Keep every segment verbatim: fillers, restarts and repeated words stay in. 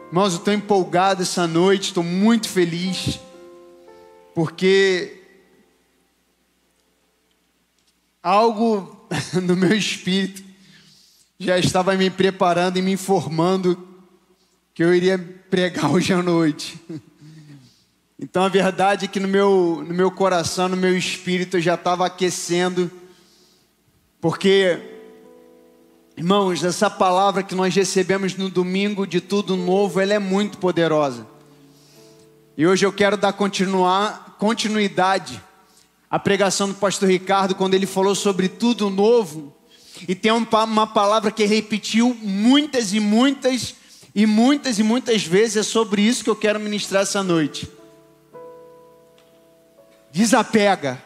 Irmãos, eu estou empolgado essa noite, estou muito feliz, porque algo no meu espírito já estava me preparando e me informando que eu iria pregar hoje à noite. Então a verdade é que no meu, no meu coração, no meu espírito, eu já estava aquecendo, porque, irmãos, essa palavra que nós recebemos no domingo de tudo novo, ela é muito poderosa. E hoje eu quero dar continuar, continuidade à pregação do pastor Ricardo, quando ele falou sobre tudo novo. E tem uma palavra que ele repetiu muitas e muitas e muitas e muitas vezes. É sobre isso que eu quero ministrar essa noite. Desapega.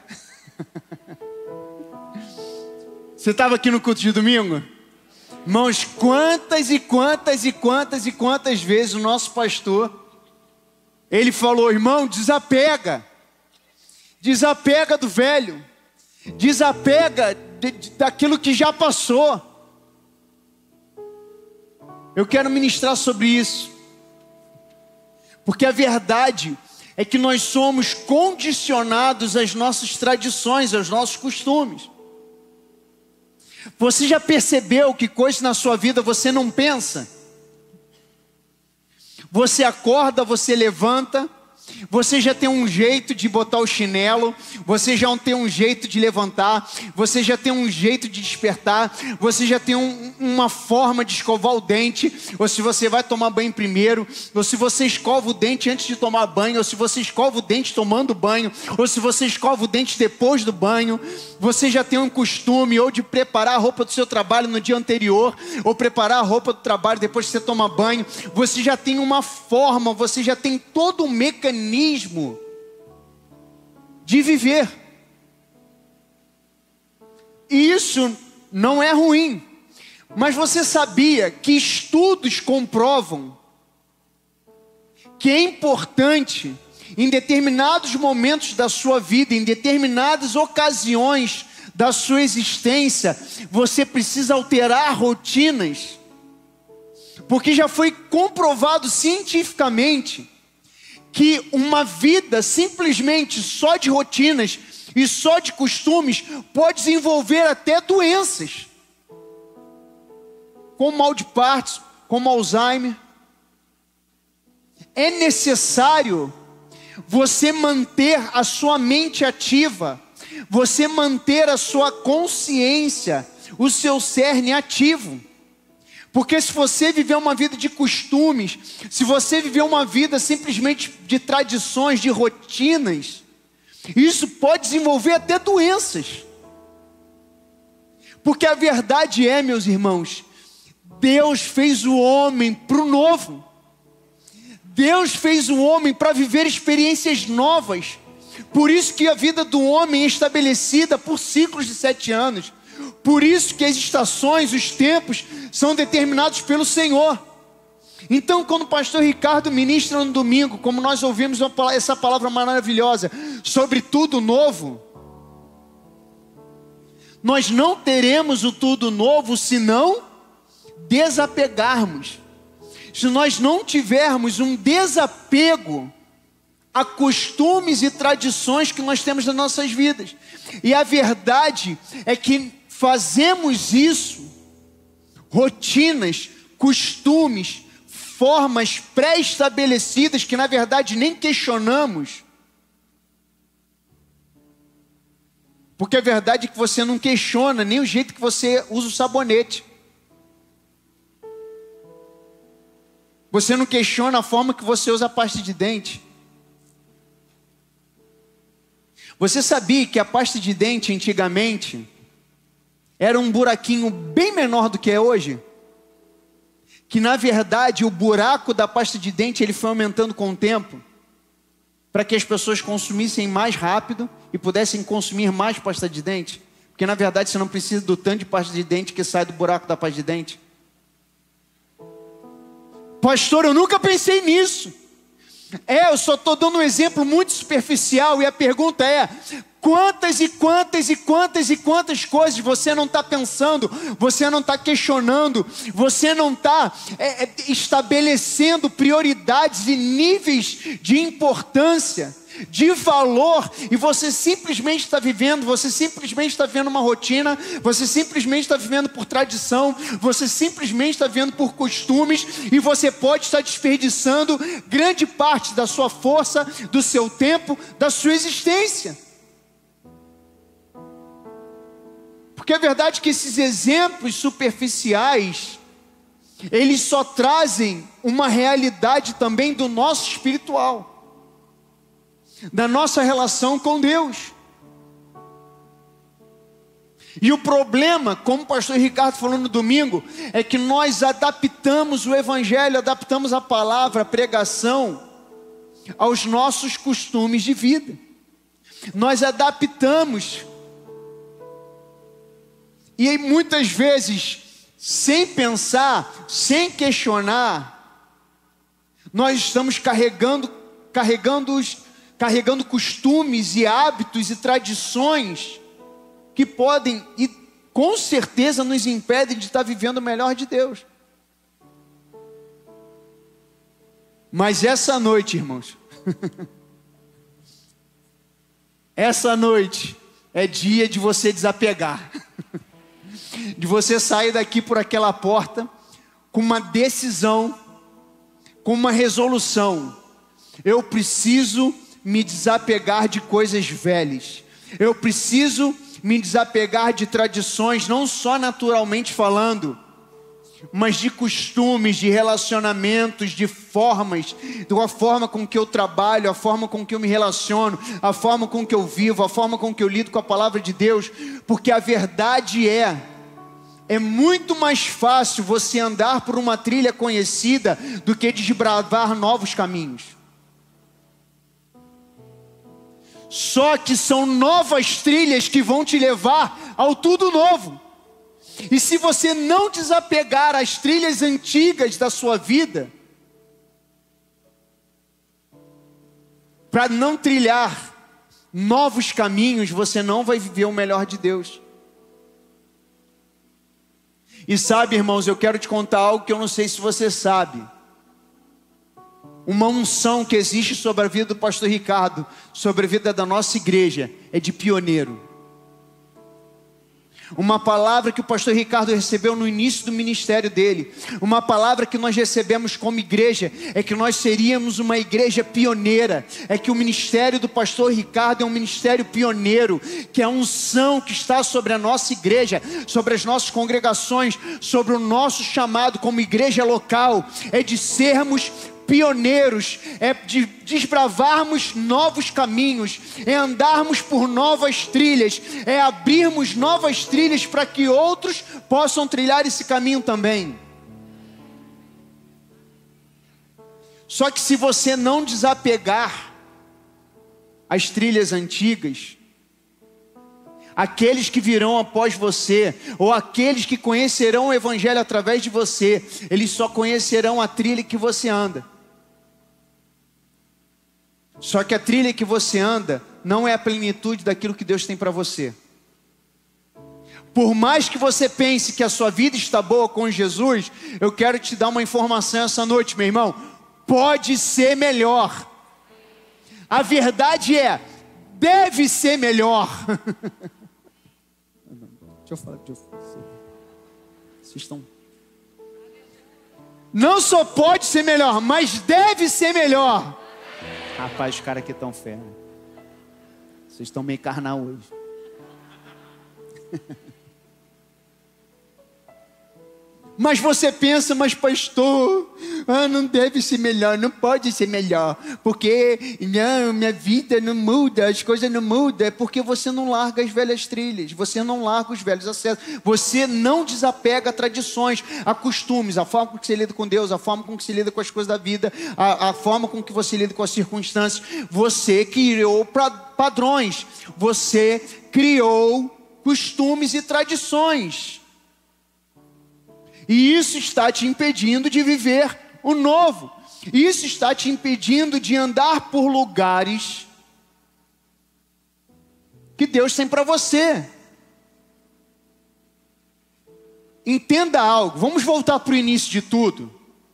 Você estava aqui no culto de domingo? Irmãos, quantas e quantas e quantas e quantas vezes o nosso pastor, ele falou: irmão, desapega. Desapega do velho. Desapega de, de, daquilo que já passou. Eu quero ministrar sobre isso, porque a verdade é que nós somos condicionados às nossas tradições, aos nossos costumes. Você já percebeu que coisas na sua vida você não pensa? Você acorda, você levanta, você já tem um jeito de botar o chinelo, você já tem um jeito de levantar, você já tem um jeito de despertar, você já tem um, uma forma de escovar o dente, ou se você vai tomar banho primeiro, ou se você escova o dente antes de tomar banho, ou se você escova o dente tomando banho, ou se você escova o dente depois do banho. Você já tem um costume ou de preparar a roupa do seu trabalho no dia anterior, ou preparar a roupa do trabalho depois que você toma banho. Você já tem uma forma, você já tem todo um mecanismo de viver. E isso não é ruim. Mas você sabia que estudos comprovam que é importante, em determinados momentos da sua vida, em determinadas ocasiões da sua existência, você precisa alterar rotinas? Porque já foi comprovado cientificamente que uma vida simplesmente só de rotinas e só de costumes pode desenvolver até doenças, como mal de Parkinson, como Alzheimer. É necessário você manter a sua mente ativa, você manter a sua consciência, o seu cerne ativo. Porque se você viver uma vida de costumes, se você viver uma vida simplesmente de tradições, de rotinas, isso pode desenvolver até doenças. Porque a verdade é, meus irmãos, Deus fez o homem para o novo. Deus fez o homem para viver experiências novas. Por isso que a vida do homem é estabelecida por ciclos de sete anos. Por isso que as estações, os tempos, são determinados pelo Senhor. Então, quando o pastor Ricardo ministra no domingo, como nós ouvimos essa palavra maravilhosa, sobre tudo novo, nós não teremos o tudo novo se não desapegarmos. Se nós não tivermos um desapego a costumes e tradições que nós temos nas nossas vidas. E a verdade é que fazemos isso, rotinas, costumes, formas pré-estabelecidas que na verdade nem questionamos. Porque a verdade é que você não questiona nem o jeito que você usa o sabonete. Você não questiona a forma que você usa a pasta de dente. Você sabia que a pasta de dente antigamente era um buraquinho bem menor do que é hoje? Que na verdade o buraco da pasta de dente ele foi aumentando com o tempo, para que as pessoas consumissem mais rápido e pudessem consumir mais pasta de dente. Porque na verdade você não precisa do tanto de pasta de dente que sai do buraco da pasta de dente. Pastor, eu nunca pensei nisso. É, eu só estou dando um exemplo muito superficial. E a pergunta é: Quantas e quantas e quantas e quantas coisas você não está pensando, você não está questionando, você não está é, é, estabelecendo prioridades e níveis de importância, de valor, e você simplesmente está vivendo, você simplesmente está vivendo uma rotina, você simplesmente está vivendo por tradição, você simplesmente está vivendo por costumes, e você pode estar desperdiçando grande parte da sua força, do seu tempo, da sua existência. Porque a verdade é que esses exemplos superficiais, eles só trazem uma realidade também do nosso espiritual, da nossa relação com Deus. E o problema, como o pastor Ricardo falou no domingo, é que nós adaptamos o evangelho, adaptamos a palavra, a pregação, aos nossos costumes de vida. Nós adaptamos. E aí, muitas vezes, sem pensar, sem questionar, nós estamos carregando, carregando, carregando costumes e hábitos e tradições que podem e com certeza nos impedem de estar vivendo o melhor de Deus. Mas essa noite, irmãos, essa noite é dia de você desapegar. De você sair daqui por aquela porta com uma decisão, com uma resolução. Eu preciso me desapegar de coisas velhas. Eu preciso me desapegar de tradições, não só naturalmente falando, mas de costumes, de relacionamentos, de formas, da forma com que eu trabalho, a forma com que eu me relaciono, a forma com que eu vivo, a forma com que eu lido com a palavra de Deus, porque a verdade é, é muito mais fácil você andar por uma trilha conhecida do que desbravar novos caminhos. Só que são novas trilhas que vão te levar ao tudo novo. E se você não desapegar às trilhas antigas da sua vida, para não trilhar novos caminhos, você não vai viver o melhor de Deus. E sabe, irmãos, eu quero te contar algo que eu não sei se você sabe. Uma unção que existe sobre a vida do pastor Ricardo, sobre a vida da nossa igreja, é de pioneiro. Uma palavra que o pastor Ricardo recebeu no início do ministério dele, uma palavra que nós recebemos como igreja, é que nós seríamos uma igreja pioneira, é que o ministério do pastor Ricardo é um ministério pioneiro, que a unção que está sobre a nossa igreja, sobre as nossas congregações, sobre o nosso chamado como igreja local, é de sermos pioneiros, é de desbravarmos novos caminhos, é andarmos por novas trilhas, é abrirmos novas trilhas para que outros possam trilhar esse caminho também. Só que se você não desapegar às trilhas antigas, aqueles que virão após você, ou aqueles que conhecerão o evangelho através de você, eles só conhecerão a trilha que você anda. Só que a trilha que você anda não é a plenitude daquilo que Deus tem para você. Por mais que você pense que a sua vida está boa com Jesus, eu quero te dar uma informação essa noite, meu irmão. Pode ser melhor. A verdade é, deve ser melhor. Deixa eu falar, deixa eu falar. Vocês estão... Não só pode ser melhor, mas deve ser melhor. Rapaz, os caras aqui estão fera. Vocês estão meio carnal hoje. Mas você pensa, mas pastor, ah, não deve ser melhor, não pode ser melhor, porque não, minha vida não muda, as coisas não mudam, é porque você não larga as velhas trilhas, você não larga os velhos acessos, você não desapega a tradições, a costumes, a forma com que você lida com Deus, a forma com que você lida com as coisas da vida, a, a forma com que você lida com as circunstâncias. Você criou pra, padrões, você criou costumes e tradições. E isso está te impedindo de viver o novo. Isso está te impedindo de andar por lugares que Deus tem para você. Entenda algo, vamos voltar para o início de tudo.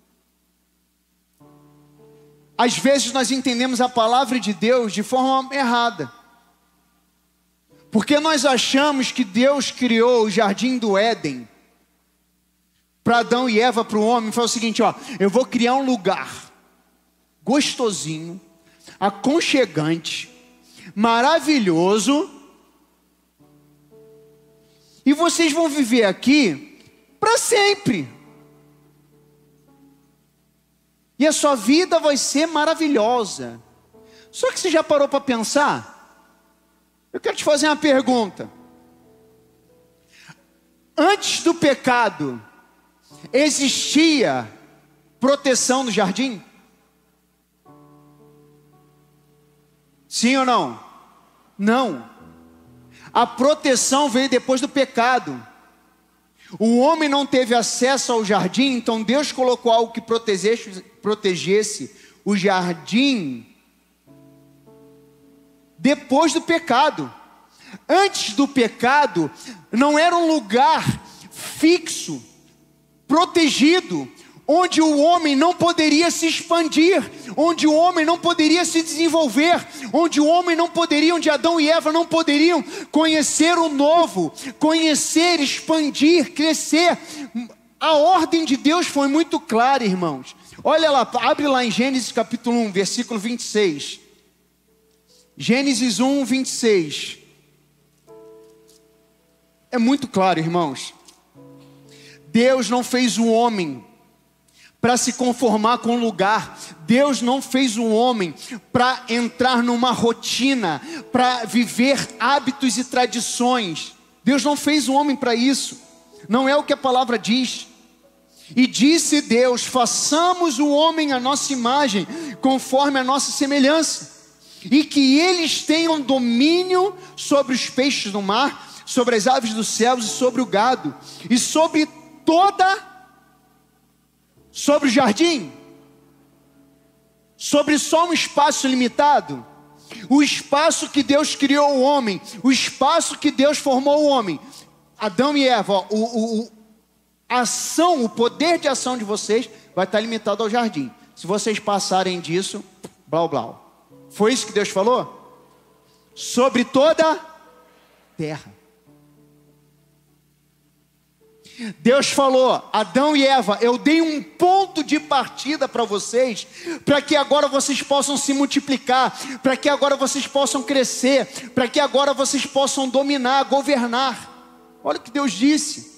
Às vezes nós entendemos a palavra de Deus de forma errada. Porque nós achamos que Deus criou o jardim do Éden para Adão e Eva, para o homem, e falou o seguinte, ó, eu vou criar um lugar gostosinho, aconchegante, maravilhoso, e vocês vão viver aqui para sempre. E a sua vida vai ser maravilhosa. Só que você já parou para pensar? Eu quero te fazer uma pergunta. Antes do pecado, existia proteção no jardim? Sim ou não? Não. A proteção veio depois do pecado. O homem não teve acesso ao jardim, então Deus colocou algo que protegesse, protegesse o jardim depois do pecado. Antes do pecado, não era um lugar fixo, protegido, onde o homem não poderia se expandir, onde o homem não poderia se desenvolver, onde o homem não poderia, onde Adão e Eva não poderiam conhecer o novo, conhecer, expandir, crescer. A ordem de Deus foi muito clara, irmãos. Olha lá, abre lá em Gênesis capítulo um, versículo vinte e seis. Gênesis um, vinte e seis. É muito claro, irmãos. Deus não fez o homem para se conformar com o lugar. Deus não fez o homem para entrar numa rotina, para viver hábitos e tradições. Deus não fez o homem para isso. Não é o que a palavra diz. E disse Deus, façamos o homem à nossa imagem, conforme a nossa semelhança, e que eles tenham domínio sobre os peixes do mar, sobre as aves dos céus e sobre o gado, e sobre toda sobre o jardim, sobre só um espaço limitado, o espaço que Deus criou o homem, o espaço que Deus formou o homem. Adão e Eva, ó, o, o, a ação, o poder de ação de vocês vai estar limitado ao jardim. Se vocês passarem disso, blá blá. Foi isso que Deus falou? Sobre toda a terra. Deus falou, Adão e Eva, eu dei um ponto de partida para vocês, para que agora vocês possam se multiplicar, para que agora vocês possam crescer, para que agora vocês possam dominar, governar. Olha o que Deus disse.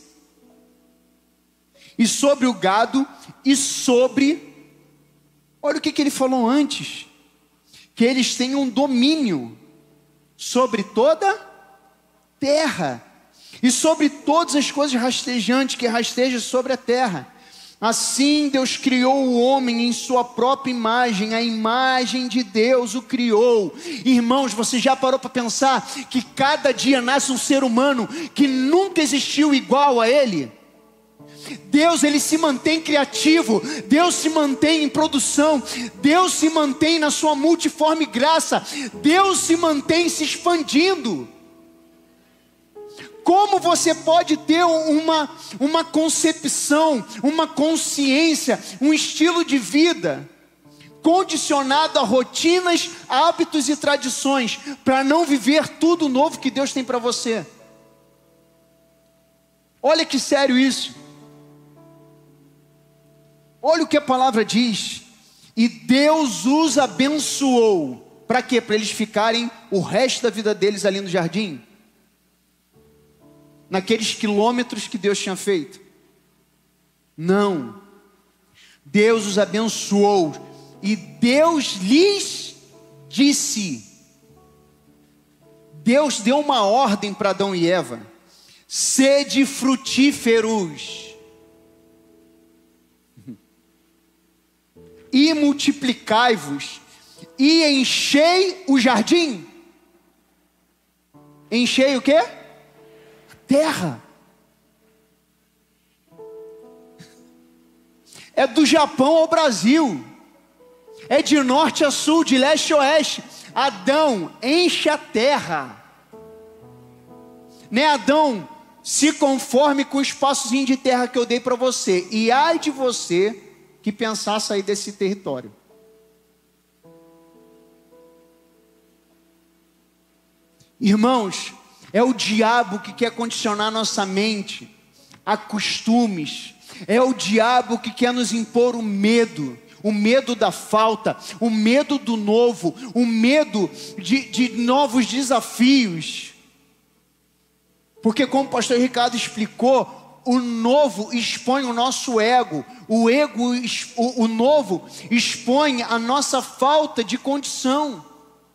E sobre o gado, e sobre, olha o que, que ele falou antes, que eles tenham domínio sobre toda a terra, e sobre todas as coisas rastejantes que rastejam sobre a terra. Assim Deus criou o homem em sua própria imagem, a imagem de Deus o criou. Irmãos, você já parou para pensar que cada dia nasce um ser humano que nunca existiu igual a ele? Deus, ele se mantém criativo, Deus se mantém em produção, Deus se mantém na sua multiforme graça, Deus se mantém se expandindo. Como você pode ter uma, uma concepção, uma consciência, um estilo de vida condicionado a rotinas, hábitos e tradições, para não viver tudo novo que Deus tem para você? Olha que sério isso. Olha o que a palavra diz. E Deus os abençoou. Para quê? Para eles ficarem o resto da vida deles ali no jardim, naqueles quilômetros que Deus tinha feito? Não. Deus os abençoou. E Deus lhes disse. Deus deu uma ordem para Adão e Eva: sede frutíferos e multiplicai-vos e enchei o jardim. Enchei o quê? Terra. É do Japão ao Brasil, é de norte a sul, de leste a oeste. Adão, enche a terra. né, Adão, se conforme com o espaçozinho de terra que eu dei para você, e ai de você que pensar sair desse território. Irmãos, é o diabo que quer condicionar nossa mente a costumes, é o diabo que quer nos impor o medo, o medo da falta, o medo do novo, o medo de, de novos desafios. Porque como o pastor Ricardo explicou, o novo expõe o nosso ego, o ego, o, o novo expõe a nossa falta de condição.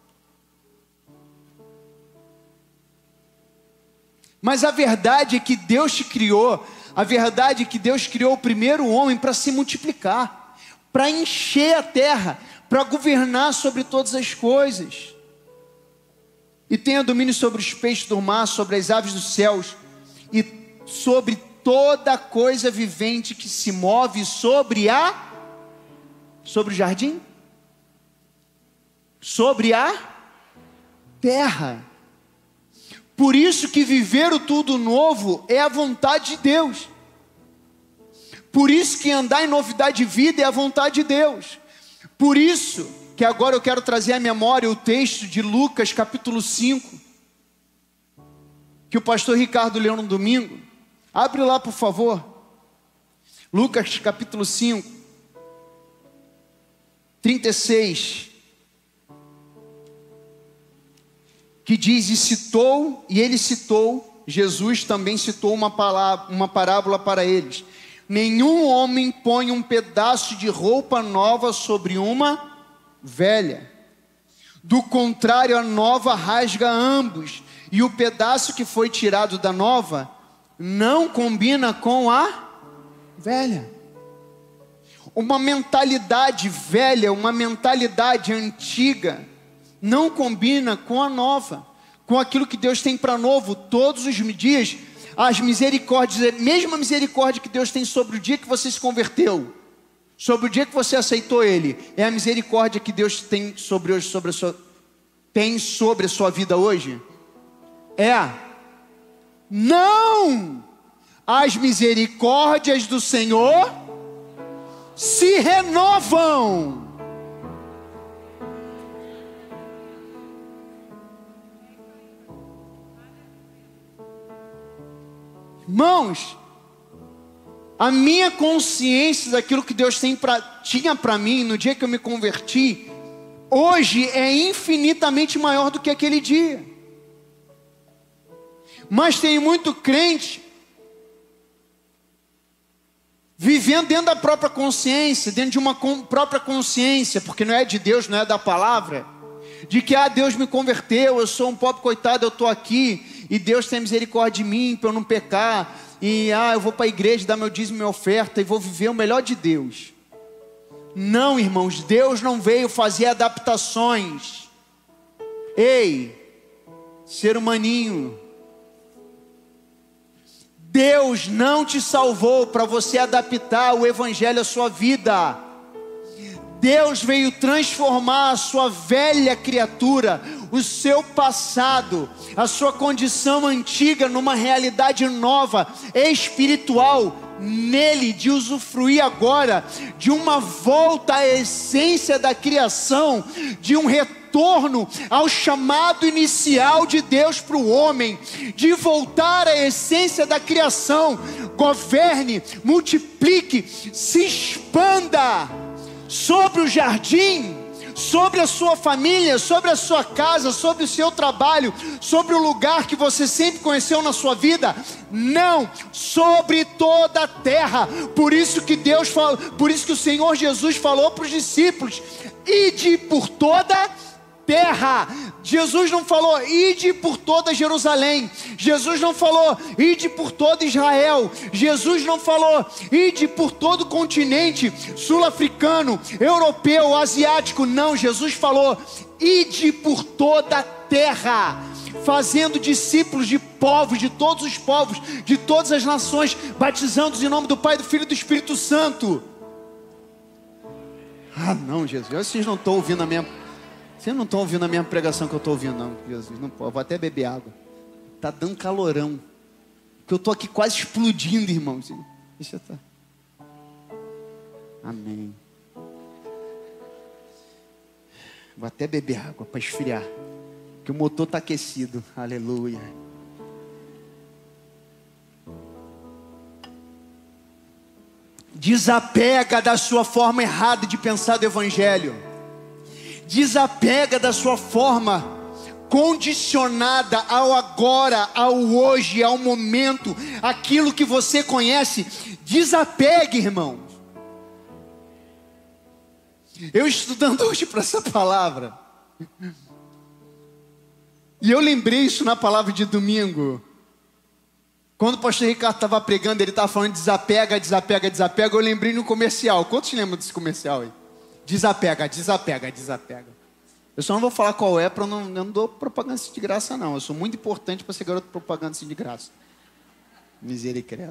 Mas a verdade é que Deus te criou, a verdade é que Deus criou o primeiro homem para se multiplicar, para encher a terra, para governar sobre todas as coisas. E tenha domínio sobre os peixes do mar, sobre as aves dos céus, e sobre toda coisa vivente que se move sobre a, sobre o jardim, sobre a terra. Por isso que viver o tudo novo é a vontade de Deus. Por isso que andar em novidade de vida é a vontade de Deus. Por isso que agora eu quero trazer à memória o texto de Lucas capítulo cinco, que o pastor Ricardo leu no domingo. Abre lá, por favor. Lucas capítulo cinco, trinta e seis. Que diz, e citou, e ele citou, Jesus também citou uma, palavra, uma parábola para eles. Nenhum homem põe um pedaço de roupa nova sobre uma velha. Do contrário, a nova rasga ambos, e o pedaço que foi tirado da nova não combina com a velha. Uma mentalidade velha, uma mentalidade antiga, não combina com a nova, com aquilo que Deus tem para novo todos os dias. As misericórdias, a mesma misericórdia que Deus tem sobre o dia que você se converteu, sobre o dia que você aceitou Ele, é a misericórdia que Deus tem sobre hoje, sobre a sua, tem sobre a sua vida hoje? É. Não! As misericórdias do Senhor se renovam. Irmãos, a minha consciência daquilo que Deus tem pra, tinha para mim no dia que eu me converti, hoje é infinitamente maior do que aquele dia. Mas tem muito crente vivendo dentro da própria consciência, dentro de uma com, própria consciência, porque não é de Deus, não é da palavra, de que, ah, Deus me converteu, eu sou um pobre coitado, eu estou aqui, e Deus tem misericórdia de mim, para eu não pecar, e, ah, eu vou para a igreja, dar meu dízimo e minha oferta, e vou viver o melhor de Deus. Não, irmãos, Deus não veio fazer adaptações. Ei, ser humaninho, Deus não te salvou para você adaptar o evangelho à sua vida. Deus veio transformar a sua velha criatura, o seu passado, a sua condição antiga numa realidade nova, espiritual, nele, de usufruir agora de uma volta à essência da criação, de um retorno ao chamado inicial de Deus para o homem, de voltar à essência da criação. Governe, multiplique, se expanda sobre o jardim, sobre a sua família, sobre a sua casa, sobre o seu trabalho, sobre o lugar que você sempre conheceu na sua vida. Não, sobre toda a terra. Por isso que Deus falou, por isso que o Senhor Jesus falou para os discípulos: ide por toda a terra. Jesus não falou ide por toda Jerusalém, Jesus não falou ide por todo Israel, Jesus não falou ide por todo o continente sul-africano, europeu, asiático. Não, Jesus falou ide por toda a terra, fazendo discípulos de povos, de todos os povos, de todas as nações, batizando-os em nome do Pai, do Filho e do Espírito Santo. Ah não, Jesus, vocês não estão ouvindo a minha Vocês não estão ouvindo a mesma pregação que eu estou ouvindo, não, Jesus. Não pode, vou até beber água. Tá dando calorão. Que eu tô aqui quase explodindo, irmãos. Deixa eu estar. Amém. Vou até beber água para esfriar. Porque o motor está aquecido. Aleluia. Desapega da sua forma errada de pensar do Evangelho. Desapega da sua forma condicionada ao agora, ao hoje, ao momento, aquilo que você conhece. Desapegue, irmão. Eu estudando hoje para essa palavra, e eu lembrei isso na palavra de domingo. Quando o pastor Ricardo estava pregando, ele estava falando desapega, desapega, desapega. Eu lembrei no comercial. Quantos lembram desse comercial aí? Desapega, desapega, desapega. Eu só não vou falar qual é, para eu não, eu não dou propaganda assim de graça não. Eu sou muito importante para ser garoto propaganda assim de graça. Misericórdia.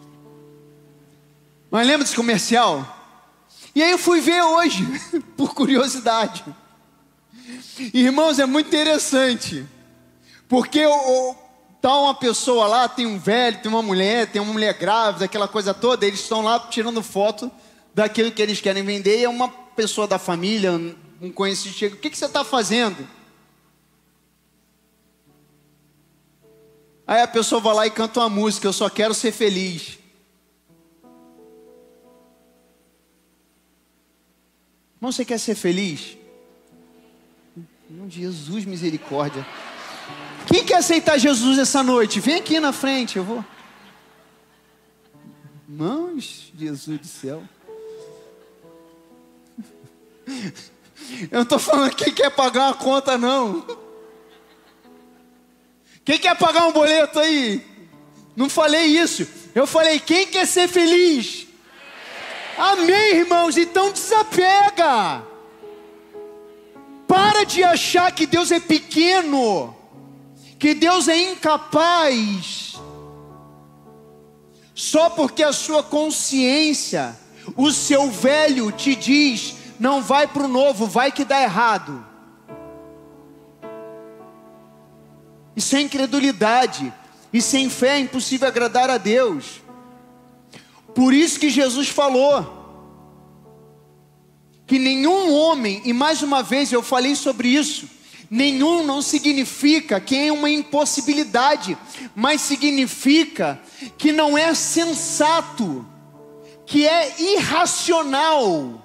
Mas lembra desse comercial? E aí eu fui ver hoje, por curiosidade. Irmãos, é muito interessante. Porque o, tá uma pessoa lá, tem um velho, tem uma mulher, tem uma mulher grávida, aquela coisa toda. Eles estão lá tirando foto daquilo que eles querem vender. E é uma pessoa da família, um conhecido, chega: o que, que você está fazendo? Aí a pessoa vai lá e canta uma música: eu só quero ser feliz. Irmão, você quer ser feliz? Irmão, Jesus, misericórdia. Quem quer aceitar Jesus essa noite? Vem aqui na frente, eu vou. Irmãos, Jesus do céu. Eu não estou falando quem quer pagar uma conta, não. Quem quer pagar um boleto aí? Não falei isso. Eu falei, quem quer ser feliz? Amém, irmãos. Então desapega. Para de achar que Deus é pequeno, que Deus é incapaz, só porque a sua consciência, o seu velho te diz: não vai para o novo, vai que dá errado. E sem incredulidade e sem fé é impossível agradar a Deus. Por isso que Jesus falou que nenhum homem, e mais uma vez eu falei sobre isso, nenhum não significa que é uma impossibilidade, mas significa que não é sensato, que é irracional.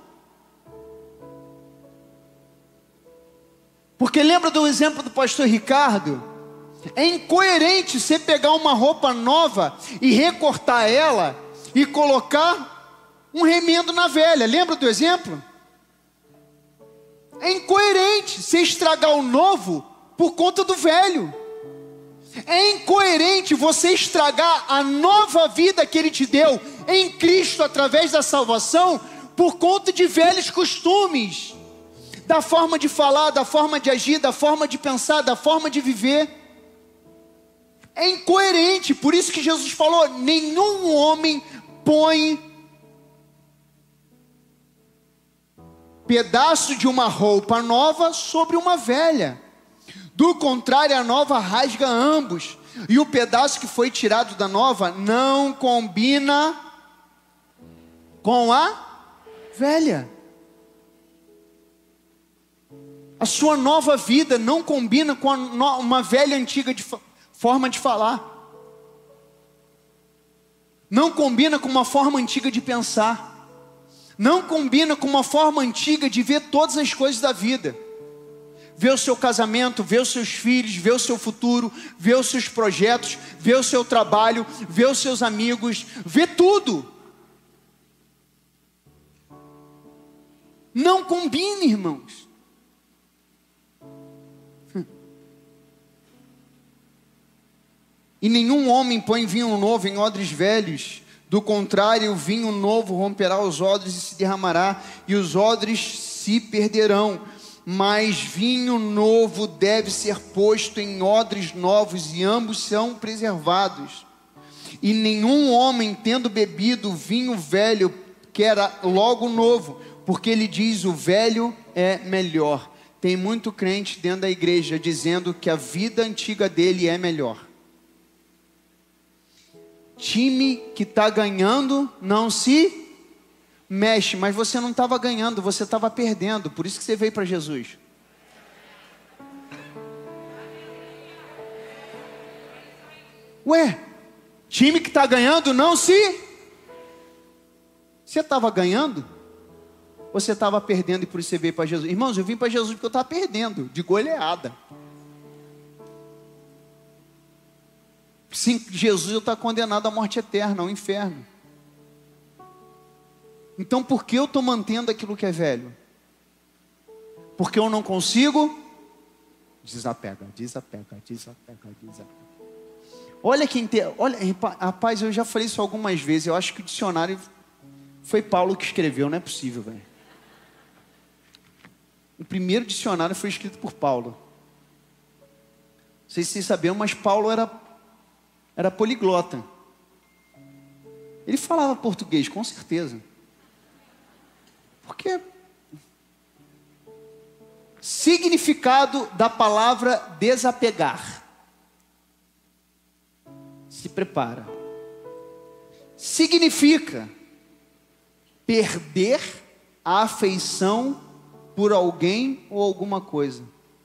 Porque lembra do exemplo do pastor Ricardo? É incoerente você pegar uma roupa nova e recortar ela e colocar um remendo na velha. Lembra do exemplo? É incoerente você estragar o novo por conta do velho. É incoerente você estragar a nova vida que Ele te deu em Cristo através da salvação por conta de velhos costumes, da forma de falar, da forma de agir, da forma de pensar, da forma de viver. É incoerente. Por isso que Jesus falou: nenhum homem põe pedaço de uma roupa nova sobre uma velha. Do contrário, a nova rasga ambos, e o pedaço que foi tirado da nova não combina com a velha. A sua nova vida não combina com a no, uma velha antiga de forma de falar. Não combina com uma forma antiga de pensar. Não combina com uma forma antiga de ver todas as coisas da vida. Ver o seu casamento, ver os seus filhos, ver o seu futuro, ver os seus projetos, ver o seu trabalho, ver os seus amigos, ver tudo. Não combina, irmãos. E nenhum homem põe vinho novo em odres velhos. Do contrário, o vinho novo romperá os odres e se derramará, e os odres se perderão. Mas vinho novo deve ser posto em odres novos, e ambos são preservados. E nenhum homem, tendo bebido vinho velho, quer logo novo, porque ele diz: o velho é melhor. Tem muito crente dentro da igreja dizendo que a vida antiga dele é melhor. time que está ganhando não se mexe. Mas você não estava ganhando, você estava perdendo. Por isso que você veio para Jesus. Ué, time que está ganhando não se... Você estava ganhando? Ou você estava perdendo e por isso você veio para Jesus? Irmãos, eu vim para Jesus porque eu estava perdendo, de goleada. Sem Jesus eu estava condenado à morte eterna, ao inferno. Então por que eu estou mantendo aquilo que é velho? Porque eu não consigo? Desapega, desapega, desapega, desapega. Olha quem tem, olha, rapaz, eu já falei isso algumas vezes. Eu acho que o dicionário foi Paulo que escreveu, não é possível, velho. O primeiro dicionário foi escrito por Paulo. Não sei se vocês sabiam, mas Paulo era, era poliglota. Ele falava português, com certeza. Porque significado da palavra desapegar. Se prepara. Significa perder a afeição por alguém ou alguma coisa.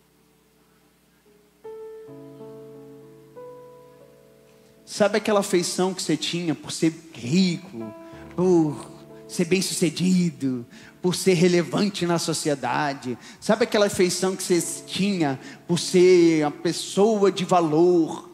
Sabe aquela afeição que você tinha por ser rico, por ser bem-sucedido, por ser relevante na sociedade? Sabe aquela afeição que você tinha por ser uma pessoa de valor?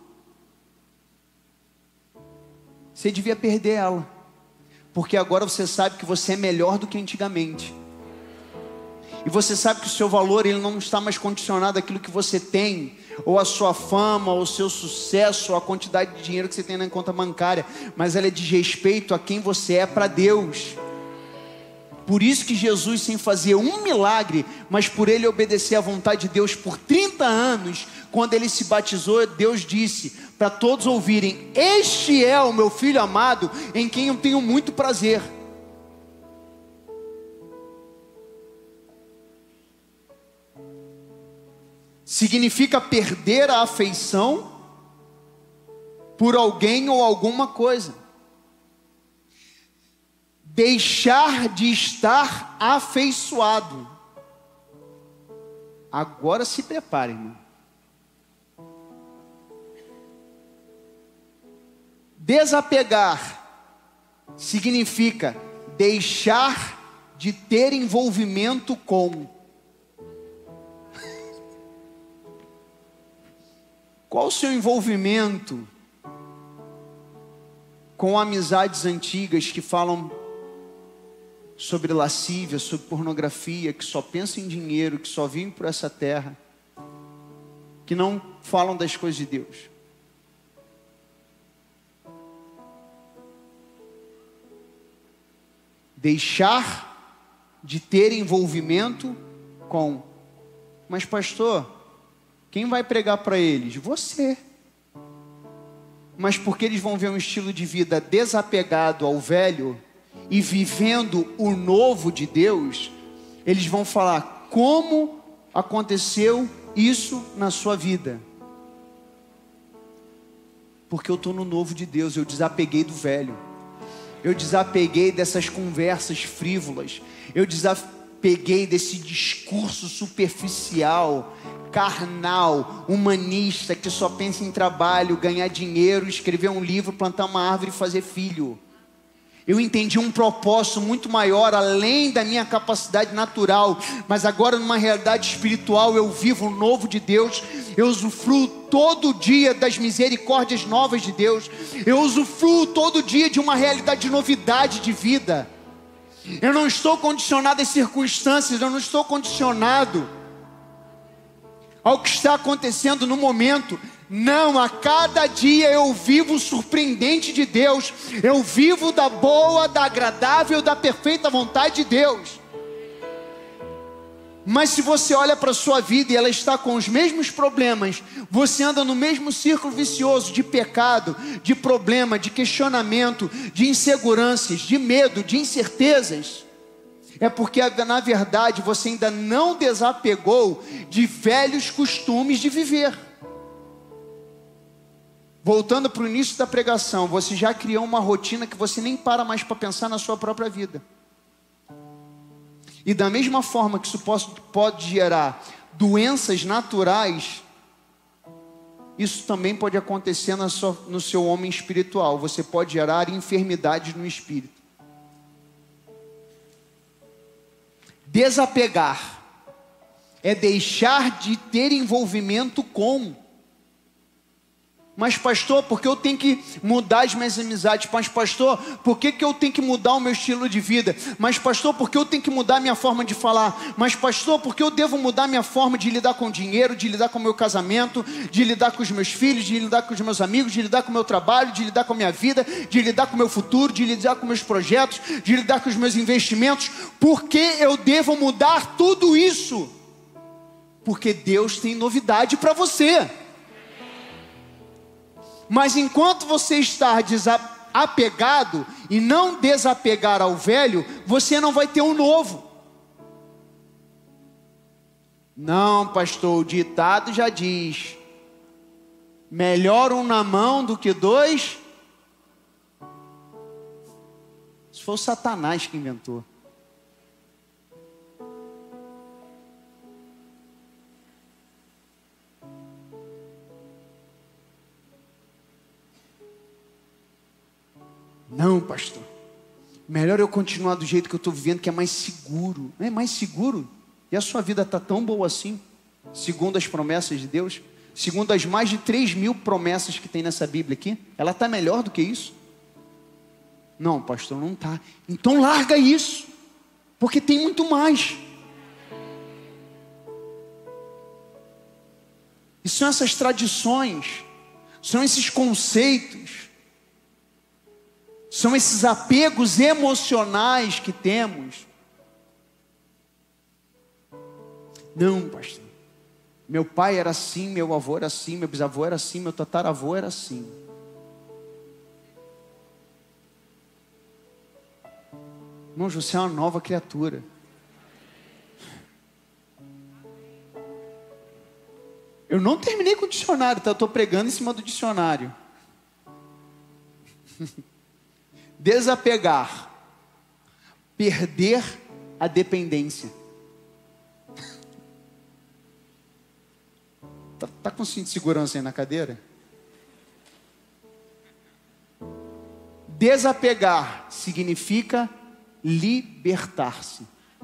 Você devia perder ela, porque agora você sabe que você é melhor do que antigamente. E você sabe que o seu valor ele não está mais condicionado àquilo que você tem, ou à sua fama, ou ao seu sucesso, ou à quantidade de dinheiro que você tem na conta bancária, mas ela é de respeito a quem você é para Deus. Por isso que Jesus, sem fazer um milagre, mas por ele obedecer à vontade de Deus por trinta anos, quando ele se batizou, Deus disse para todos ouvirem: este é o meu filho amado, em quem eu tenho muito prazer. Significa perder a afeição por alguém ou alguma coisa. Deixar de estar afeiçoado. Agora se prepare, irmão. Desapegar significa deixar de ter envolvimento com. Qual o seu envolvimento com amizades antigas que falam sobre lascívia, sobre pornografia, que só pensam em dinheiro, que só vivem por essa terra, que não falam das coisas de Deus? Deixar de ter envolvimento com. Mas pastor, quem vai pregar para eles? Você. Mas porque eles vão ver um estilo de vida desapegado ao velho e vivendo o novo de Deus, eles vão falar: como aconteceu isso na sua vida? Porque eu estou no novo de Deus, eu desapeguei do velho. Eu desapeguei dessas conversas frívolas. Eu desapeguei desse discurso superficial, carnal, humanista, que só pensa em trabalho, ganhar dinheiro, escrever um livro, plantar uma árvore e fazer filho. Eu entendi um propósito muito maior, além da minha capacidade natural, mas agora numa realidade espiritual eu vivo o novo de Deus. Eu usufruo todo dia das misericórdias novas de Deus. Eu usufruo todo dia de uma realidade de novidade de vida. Eu não estou condicionado às circunstâncias, eu não estou condicionado ao que está acontecendo no momento. Não, a cada dia eu vivo o surpreendente de Deus. Eu vivo da boa, da agradável, da perfeita vontade de Deus. Mas se você olha para a sua vida e ela está com os mesmos problemas, você anda no mesmo círculo vicioso de pecado, de problema, de questionamento, de inseguranças, de medo, de incertezas, é porque na verdade você ainda não desapegou de velhos costumes de viver. voltando para o início da pregação, você já criou uma rotina que você nem para mais para pensar na sua própria vida. E da mesma forma que isso pode gerar doenças naturais, isso também pode acontecer na sua, no seu homem espiritual. Você pode gerar enfermidades no espírito. Desapegar é deixar de ter envolvimento com. Mas pastor, por que eu tenho que mudar as minhas amizades? Mas pastor, por que, que eu tenho que mudar o meu estilo de vida? Mas pastor, por que eu tenho que mudar a minha forma de falar? Mas pastor, por que eu devo mudar a minha forma de lidar com o dinheiro, de lidar com o meu casamento, de lidar com os meus filhos, de lidar com os meus amigos, de lidar com o meu trabalho, de lidar com a minha vida, de lidar com o meu futuro, de lidar com meus projetos, de lidar com os meus investimentos? Por que eu devo mudar tudo isso? Porque Deus tem novidade para você. Mas enquanto você está apegado e não desapegar ao velho, você não vai ter um novo. Não, pastor, o ditado já diz: melhor um na mão do que dois. Isso foi o Satanás que inventou. Não, pastor, melhor eu continuar do jeito que eu estou vivendo, que é mais seguro. Não é mais seguro? E a sua vida está tão boa assim, segundo as promessas de Deus, segundo as mais de três mil promessas que tem nessa Bíblia aqui, ela está melhor do que isso? Não, pastor, não está. Então larga isso, porque tem muito mais. E são essas tradições, são esses conceitos, são esses apegos emocionais que temos. Não, pastor, meu pai era assim, meu avô era assim, meu bisavô era assim, meu tataravô era assim. Irmão, você é uma nova criatura. Eu não terminei com o dicionário, tá? Eu estou pregando em cima do dicionário. Desapegar, perder a dependência. Tá, tá com cinto de segurança aí na cadeira? Desapegar significa libertar-se.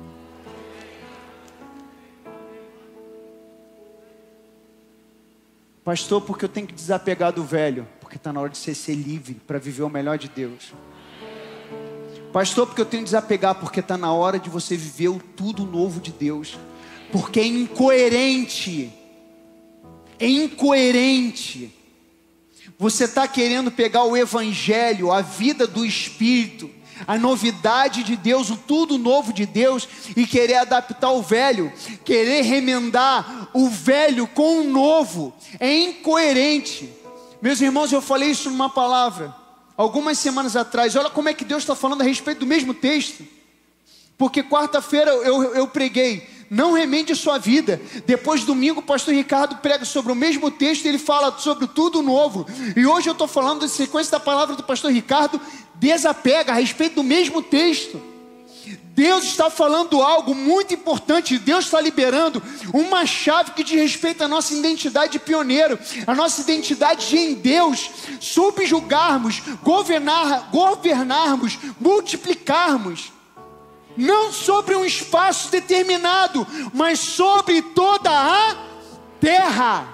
Pastor, porque eu tenho que desapegar do velho? Porque está na hora de você ser livre para viver o melhor de Deus. Pastor, porque eu tenho que desapegar? Porque está na hora de você viver o tudo novo de Deus. Porque é incoerente. É incoerente. Você está querendo pegar o Evangelho, a vida do Espírito, a novidade de Deus, o tudo novo de Deus, e querer adaptar o velho, querer remendar o velho com o novo. É incoerente. Meus irmãos, eu falei isso numa palavra algumas semanas atrás. Olha como é que Deus está falando a respeito do mesmo texto. Porque quarta-feira eu, eu preguei: não remende sua vida. Depois domingo o pastor Ricardo prega sobre o mesmo texto, ele fala sobre tudo novo. E hoje eu estou falando de sequência da palavra do pastor Ricardo, desapega, a respeito do mesmo texto. Deus está falando algo muito importante. Deus está liberando uma chave que diz respeito à nossa identidade de pioneiro, a nossa identidade de em Deus subjugarmos, governar, governarmos, multiplicarmos. Não sobre um espaço determinado, mas sobre toda a terra.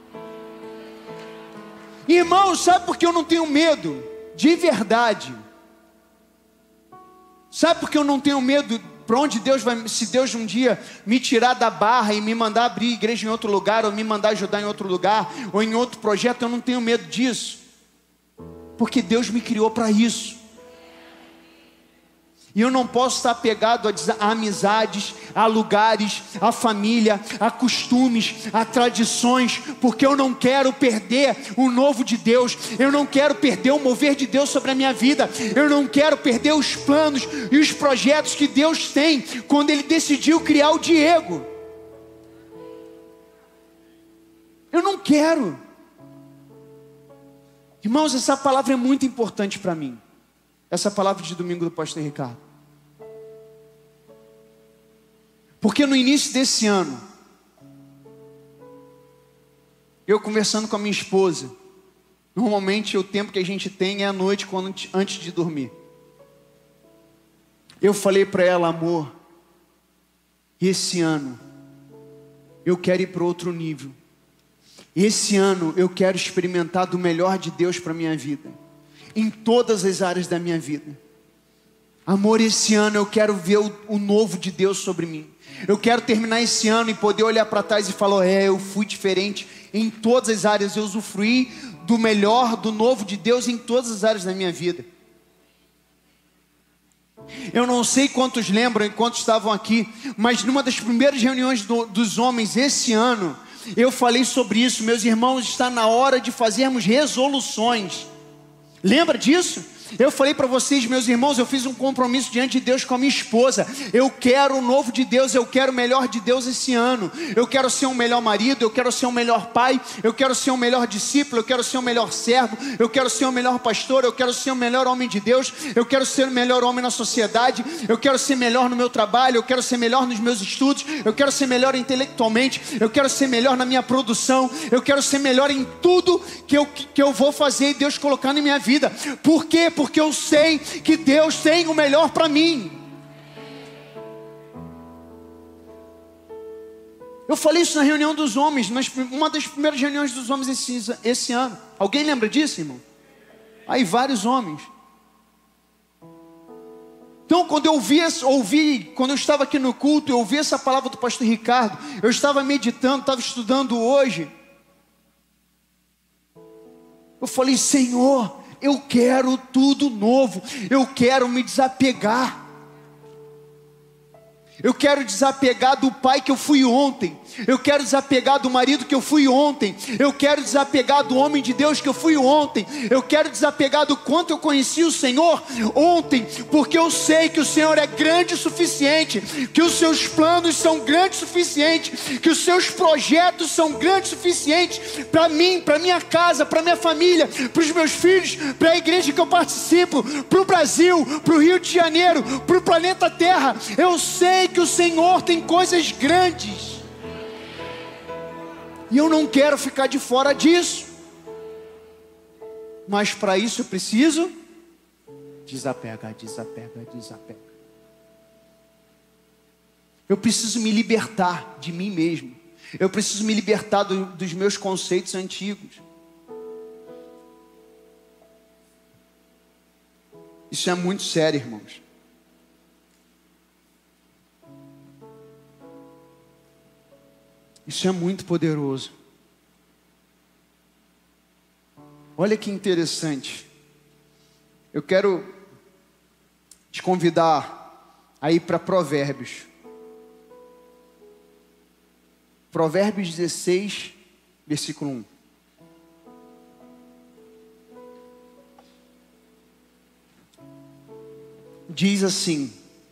Irmão, sabe por que eu não tenho medo? De verdade. Sabe por que eu não tenho medo? Para onde Deus vai, se Deus um dia me tirar da barra e me mandar abrir igreja em outro lugar, ou me mandar ajudar em outro lugar, ou em outro projeto, eu não tenho medo disso. Porque Deus me criou para isso. E eu não posso estar apegado a amizades, a lugares, a família, a costumes, a tradições, porque eu não quero perder o novo de Deus. Eu não quero perder o mover de Deus sobre a minha vida. Eu não quero perder os planos e os projetos que Deus tem quando Ele decidiu criar o Diego. Eu não quero. Irmãos, essa palavra é muito importante para mim. Essa palavra de domingo do pastor Ricardo. Porque no início desse ano, eu conversando com a minha esposa, normalmente o tempo que a gente tem é à noite, quando, antes de dormir. Eu falei para ela, amor, esse ano eu quero ir para outro nível. Esse ano eu quero experimentar do melhor de Deus para a minha vida, em todas as áreas da minha vida. Amor, esse ano eu quero ver o, o novo de Deus sobre mim. Eu quero terminar esse ano e poder olhar para trás e falar, é, eu fui diferente em todas as áreas. Eu usufruí do melhor, do novo de Deus em todas as áreas da minha vida. Eu não sei quantos lembram, enquanto estavam aqui, mas numa das primeiras reuniões do, dos homens esse ano, eu falei sobre isso. Meus irmãos, está na hora de fazermos resoluções. Lembra disso? Eu falei para vocês, meus irmãos, eu fiz um compromisso diante de Deus com a minha esposa. Eu quero o novo de Deus, eu quero o melhor de Deus esse ano. Eu quero ser um melhor marido, eu quero ser um melhor pai, eu quero ser um melhor discípulo, eu quero ser um melhor servo, eu quero ser um melhor pastor, eu quero ser um melhor homem de Deus, eu quero ser o melhor homem na sociedade, eu quero ser melhor no meu trabalho, eu quero ser melhor nos meus estudos, eu quero ser melhor intelectualmente, eu quero ser melhor na minha produção, eu quero ser melhor em tudo que eu, que eu vou fazer e Deus colocando em minha vida. Por quê? Porque eu sei que Deus tem o melhor para mim. Eu falei isso na reunião dos homens, mas uma das primeiras reuniões dos homens esse, esse ano. Alguém lembra disso, irmão? Aí vários homens. Então, quando eu ouvi, ouvi, quando eu estava aqui no culto, eu ouvi essa palavra do pastor Ricardo, eu estava meditando, estava estudando hoje. Eu falei, Senhor, eu quero tudo novo, eu quero me desapegar. Eu quero desapegar do pai que eu fui ontem. Eu quero desapegar do marido que eu fui ontem. Eu quero desapegar do homem de Deus que eu fui ontem. Eu quero desapegar do quanto eu conheci o Senhor ontem. Porque eu sei que o Senhor é grande o suficiente. Que os seus planos são grandes o suficiente. Que os seus projetos são grandes o suficiente. Para mim, para minha casa, para minha família, para os meus filhos, para a igreja que eu participo, para o Brasil, para o Rio de Janeiro, para o planeta Terra. Eu sei que o Senhor tem coisas grandes. E eu não quero ficar de fora disso. Mas para isso eu preciso desapega, desapega, desapega. Eu preciso me libertar de mim mesmo. Eu preciso me libertar do, dos meus conceitos antigos. Isso é muito sério, irmãos. Isso é muito poderoso. Olha que interessante. Eu quero te convidar a ir para Provérbios. Provérbios dezesseis, versículo um. Diz assim: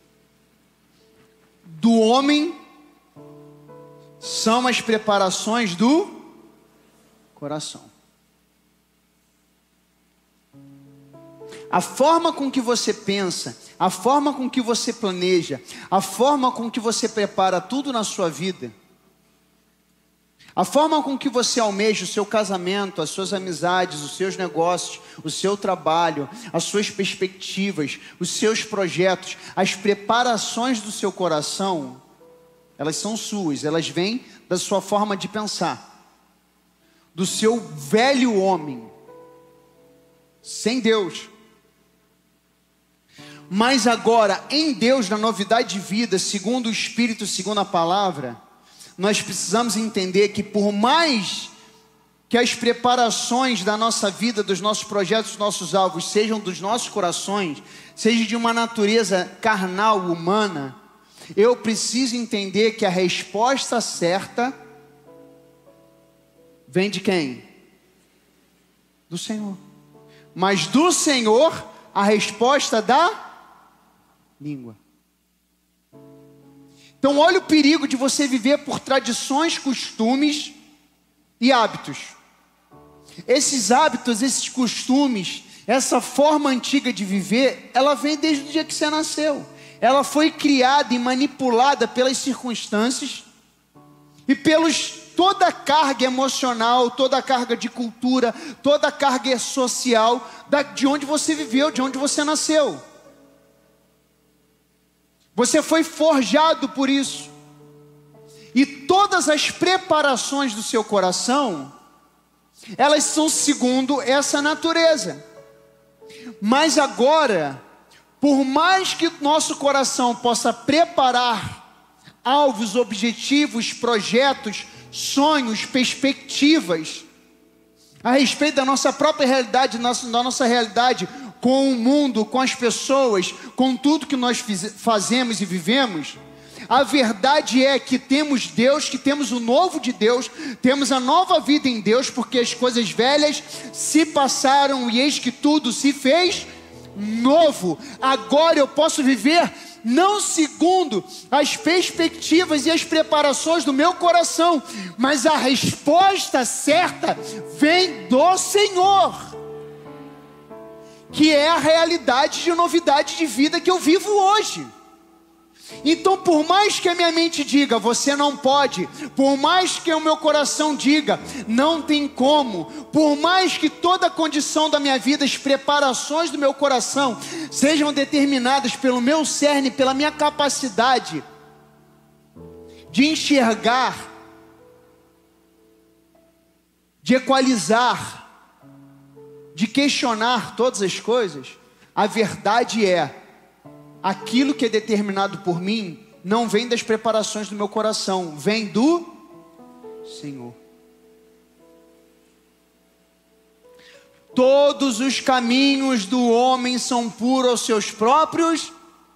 do homem são as preparações do coração. A forma com que você pensa, a forma com que você planeja, a forma com que você prepara tudo na sua vida, a forma com que você almeja o seu casamento, as suas amizades, os seus negócios, o seu trabalho, as suas perspectivas, os seus projetos, as preparações do seu coração, elas são suas, elas vêm da sua forma de pensar, do seu velho homem, sem Deus. Mas agora, em Deus, na novidade de vida, segundo o Espírito, segundo a palavra, nós precisamos entender que por mais que as preparações da nossa vida, dos nossos projetos, dos nossos alvos, sejam dos nossos corações, seja de uma natureza carnal, humana, eu preciso entender que a resposta certa vem de quem? Do Senhor. Mas do Senhor, a resposta da língua. Então olha o perigo de você viver por tradições, costumes e hábitos. Esses hábitos, esses costumes, essa forma antiga de viver, ela vem desde o dia que você nasceu. Ela foi criada e manipulada pelas circunstâncias e pelos toda a carga emocional, toda a carga de cultura, toda a carga social da, de onde você viveu, de onde você nasceu. Você foi forjado por isso. E todas as preparações do seu coração, elas são segundo essa natureza. Mas agora, por mais que nosso coração possa preparar alvos, objetivos, projetos, sonhos, perspectivas a respeito da nossa própria realidade, da nossa realidade com o mundo, com as pessoas, com tudo que nós fazemos e vivemos, a verdade é que temos Deus, que temos o novo de Deus, temos a nova vida em Deus, porque as coisas velhas se passaram e eis que tudo se fez novo. Agora eu posso viver não segundo as perspectivas e as preparações do meu coração, mas a resposta certa vem do Senhor, que é a realidade de novidade de vida que eu vivo hoje. Então, por mais que a minha mente diga, você não pode, por mais que o meu coração diga, não tem como, por mais que toda a condição da minha vida, as preparações do meu coração sejam determinadas pelo meu cerne, pela minha capacidade de enxergar, de equalizar, de questionar todas as coisas, a verdade é, aquilo que é determinado por mim, não vem das preparações do meu coração, vem do Senhor. Todos os caminhos do homem são puros aos seus próprios.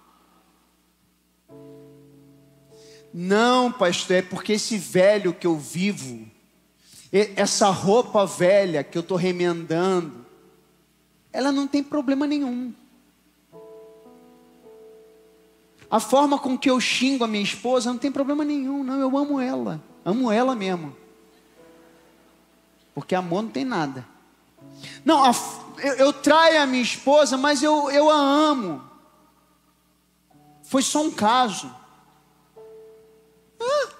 Não, pastor, é porque esse velho que eu vivo, essa roupa velha que eu estou remendando, ela não tem problema nenhum. A forma com que eu xingo a minha esposa não tem problema nenhum, não, eu amo ela, amo ela mesmo. Porque amor não tem nada. Não, a, eu, eu traio a minha esposa, mas eu, eu a amo. Foi só um caso. Ah.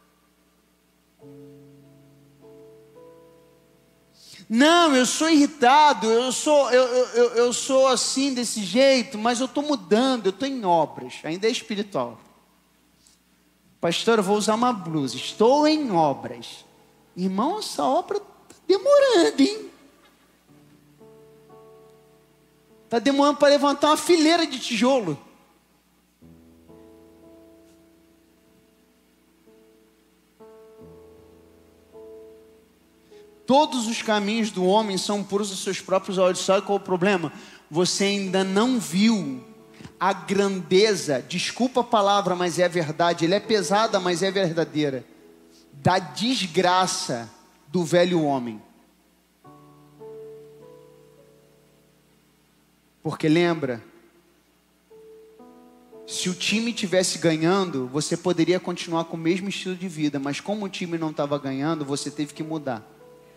Não, eu sou irritado, eu sou, eu, eu, eu sou assim, desse jeito, mas eu estou mudando, eu estou em obras, ainda é espiritual. Pastor, eu vou usar uma blusa, estou em obras. Irmão, essa obra está demorando, hein? Está demorando para levantar uma fileira de tijolo. Todos os caminhos do homem são puros aos seus próprios olhos. Sabe qual é o problema? Você ainda não viu a grandeza, desculpa a palavra, mas é a verdade, ele é pesada, mas é verdadeira, da desgraça do velho homem. Porque lembra, se o time tivesse ganhando, você poderia continuar com o mesmo estilo de vida, mas como o time não estava ganhando, você teve que mudar.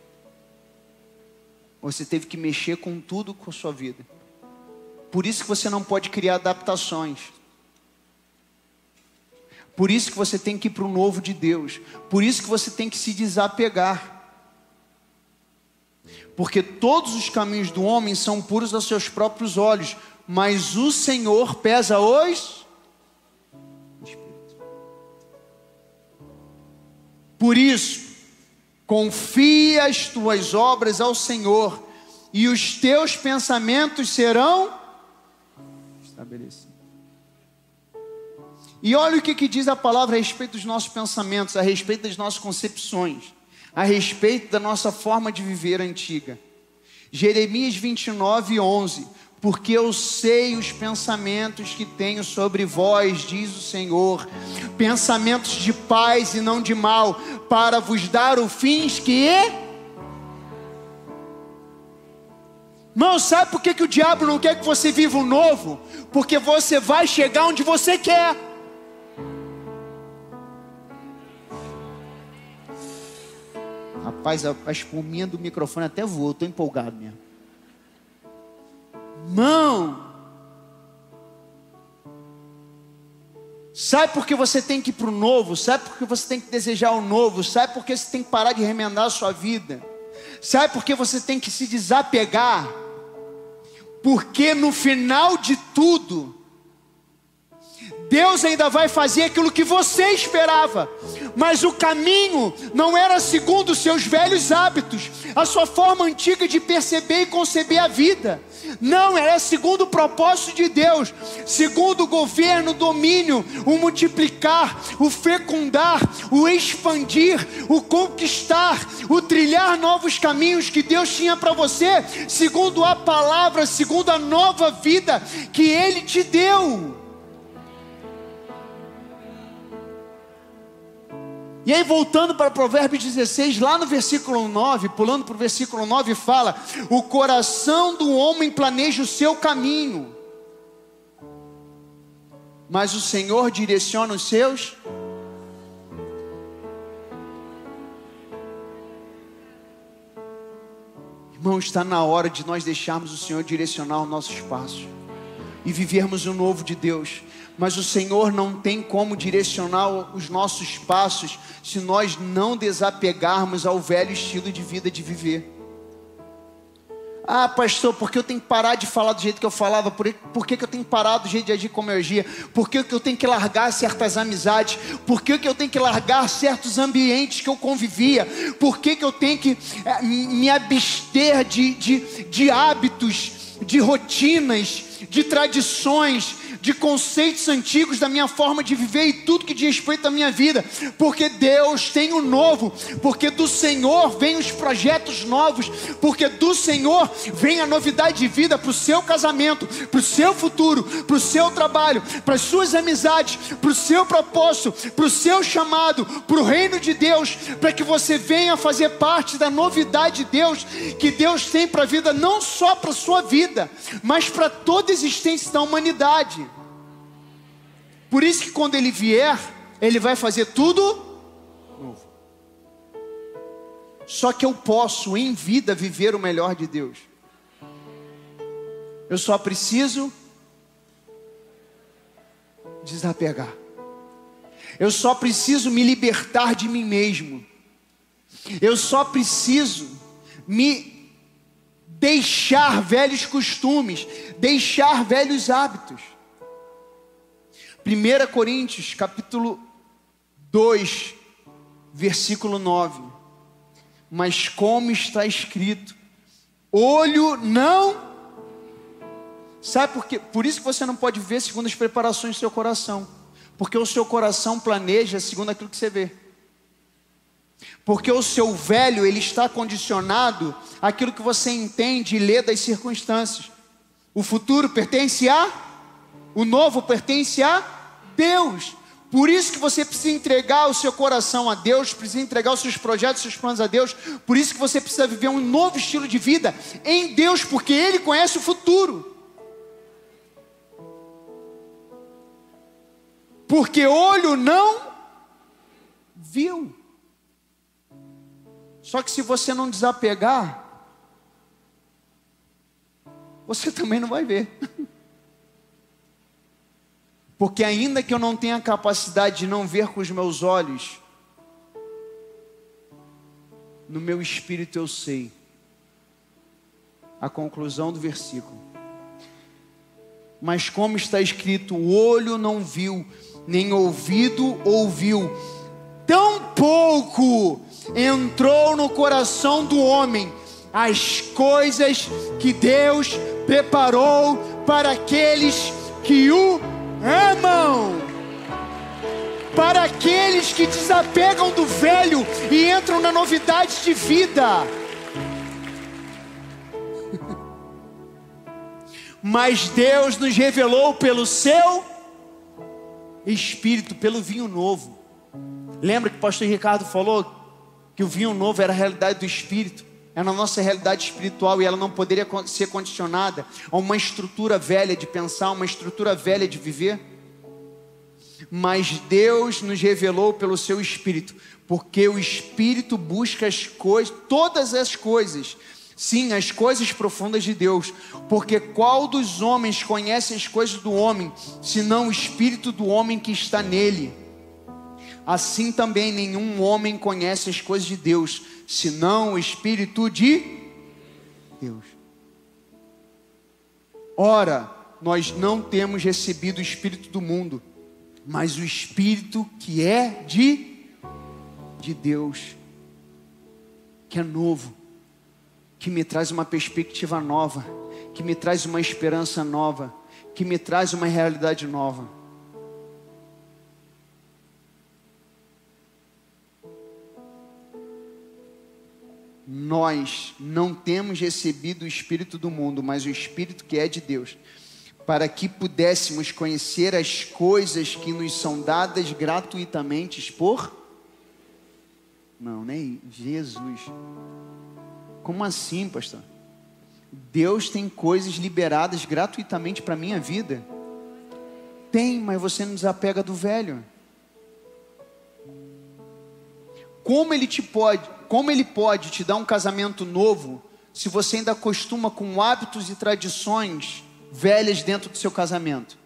Você teve que mexer com tudo com a sua vida. Por isso que você não pode criar adaptações. Por isso que você tem que ir para o novo de Deus. Por isso que você tem que se desapegar. Porque todos os caminhos do homem são puros aos seus próprios olhos, mas o Senhor pesa os espíritos. Por isso, confia as tuas obras ao Senhor, e os teus pensamentos serão estabelecidos. E olha o que, que diz a palavra a respeito dos nossos pensamentos, a respeito das nossas concepções, a respeito da nossa forma de viver antiga. Jeremias vinte e nove, onze. Porque eu sei os pensamentos que tenho sobre vós, diz o Senhor, pensamentos de paz e não de mal, para vos dar o fim que é. Irmão, sabe por que, que o diabo não quer que você viva o novo? Porque você vai chegar onde você quer. Rapaz, a, a espuminha do microfone até voou, estou empolgado mesmo. Irmão, sabe por que você tem que ir para o novo? Sabe por que você tem que desejar o novo? Sabe por que você tem que parar de remendar a sua vida? Sabe por que você tem que se desapegar? Porque no final de tudo, Deus ainda vai fazer aquilo que você esperava, mas o caminho não era segundo os seus velhos hábitos, a sua forma antiga de perceber e conceber a vida. Não, era segundo o propósito de Deus, segundo o governo, o domínio, o multiplicar, o fecundar, o expandir, o conquistar, o trilhar novos caminhos que Deus tinha para você, segundo a palavra, segundo a nova vida que Ele te deu. E aí, voltando para Provérbios dezesseis, lá no versículo nove, pulando para o versículo nove, fala: o coração do homem planeja o seu caminho, mas o Senhor direciona os seus. Irmão, está na hora de nós deixarmos o Senhor direcionar os nossos passos e vivermos o novo de Deus. Mas o Senhor não tem como direcionar os nossos passos se nós não desapegarmos ao velho estilo de vida de viver. Ah, pastor, por que eu tenho que parar de falar do jeito que eu falava? Por, por que, que eu tenho que parar do jeito de agir como eu agia? Por que, que eu tenho que largar certas amizades? Por que, que eu tenho que largar certos ambientes que eu convivia? Por que, que eu tenho que é, me abster de, de, de hábitos, de rotinas, de tradições, de conceitos antigos da minha forma de viver e tudo que diz respeito à minha vida? Porque Deus tem o novo, porque do Senhor vem os projetos novos, porque do Senhor vem a novidade de vida para o seu casamento, para o seu futuro, para o seu trabalho, para as suas amizades, para o seu propósito, para o seu chamado, para o reino de Deus, para que você venha fazer parte da novidade de Deus, que Deus tem para a vida, não só para a sua vida, mas para toda a existência da humanidade. Por isso que quando Ele vier, Ele vai fazer tudo novo. Só que eu posso em vida viver o melhor de Deus. Eu só preciso desapegar. Eu só preciso me libertar de mim mesmo. Eu só preciso me deixar velhos costumes, deixar velhos hábitos. primeira Coríntios, capítulo dois, versículo nove. Mas como está escrito, olho não... Sabe por quê? Por isso que você não pode ver segundo as preparações do seu coração. Porque o seu coração planeja segundo aquilo que você vê. Porque o seu velho, ele está condicionado àquilo que você entende e lê das circunstâncias. O futuro pertence a... O novo pertence a Deus. Por isso que você precisa entregar o seu coração a Deus, precisa entregar os seus projetos, os seus planos a Deus. Por isso que você precisa viver um novo estilo de vida em Deus, porque Ele conhece o futuro. Porque olho não viu. Só que se você não desapegar, você também não vai ver. Porque ainda que eu não tenha a capacidade de não ver com os meus olhos, no meu espírito eu sei a conclusão do versículo. Mas como está escrito, o olho não viu, nem ouvido ouviu, tão pouco entrou no coração do homem as coisas que Deus preparou para aqueles que o amam, para aqueles que desapegam do velho e entram na novidade de vida. Mas Deus nos revelou pelo seu Espírito, pelo vinho novo. Lembra que o pastor Ricardo falou que o vinho novo era a realidade do Espírito, era a nossa realidade espiritual, e ela não poderia ser condicionada a uma estrutura velha de pensar, uma estrutura velha de viver. mas Deus nos revelou pelo seu Espírito, porque o Espírito busca as coisas, todas as coisas, sim, as coisas profundas de Deus, porque qual dos homens conhece as coisas do homem, senão o Espírito do homem que está nele? Assim também nenhum homem conhece as coisas de Deus, senão o Espírito de Deus. Ora, nós não temos recebido o Espírito do mundo, mas o Espírito que é de, de Deus, que é novo, que me traz uma perspectiva nova, que me traz uma esperança nova, que me traz uma realidade nova. Nós não temos recebido o Espírito do mundo, mas o Espírito que é de Deus, para que pudéssemos conhecer as coisas que nos são dadas gratuitamente por... Não, nem Jesus. Como assim, pastor? Deus tem coisas liberadas gratuitamente para a minha vida? Tem, mas você não desapega do velho. Como ele te pode, como ele pode te dar um casamento novo, se você ainda costuma com hábitos e tradições velhas dentro do seu casamento?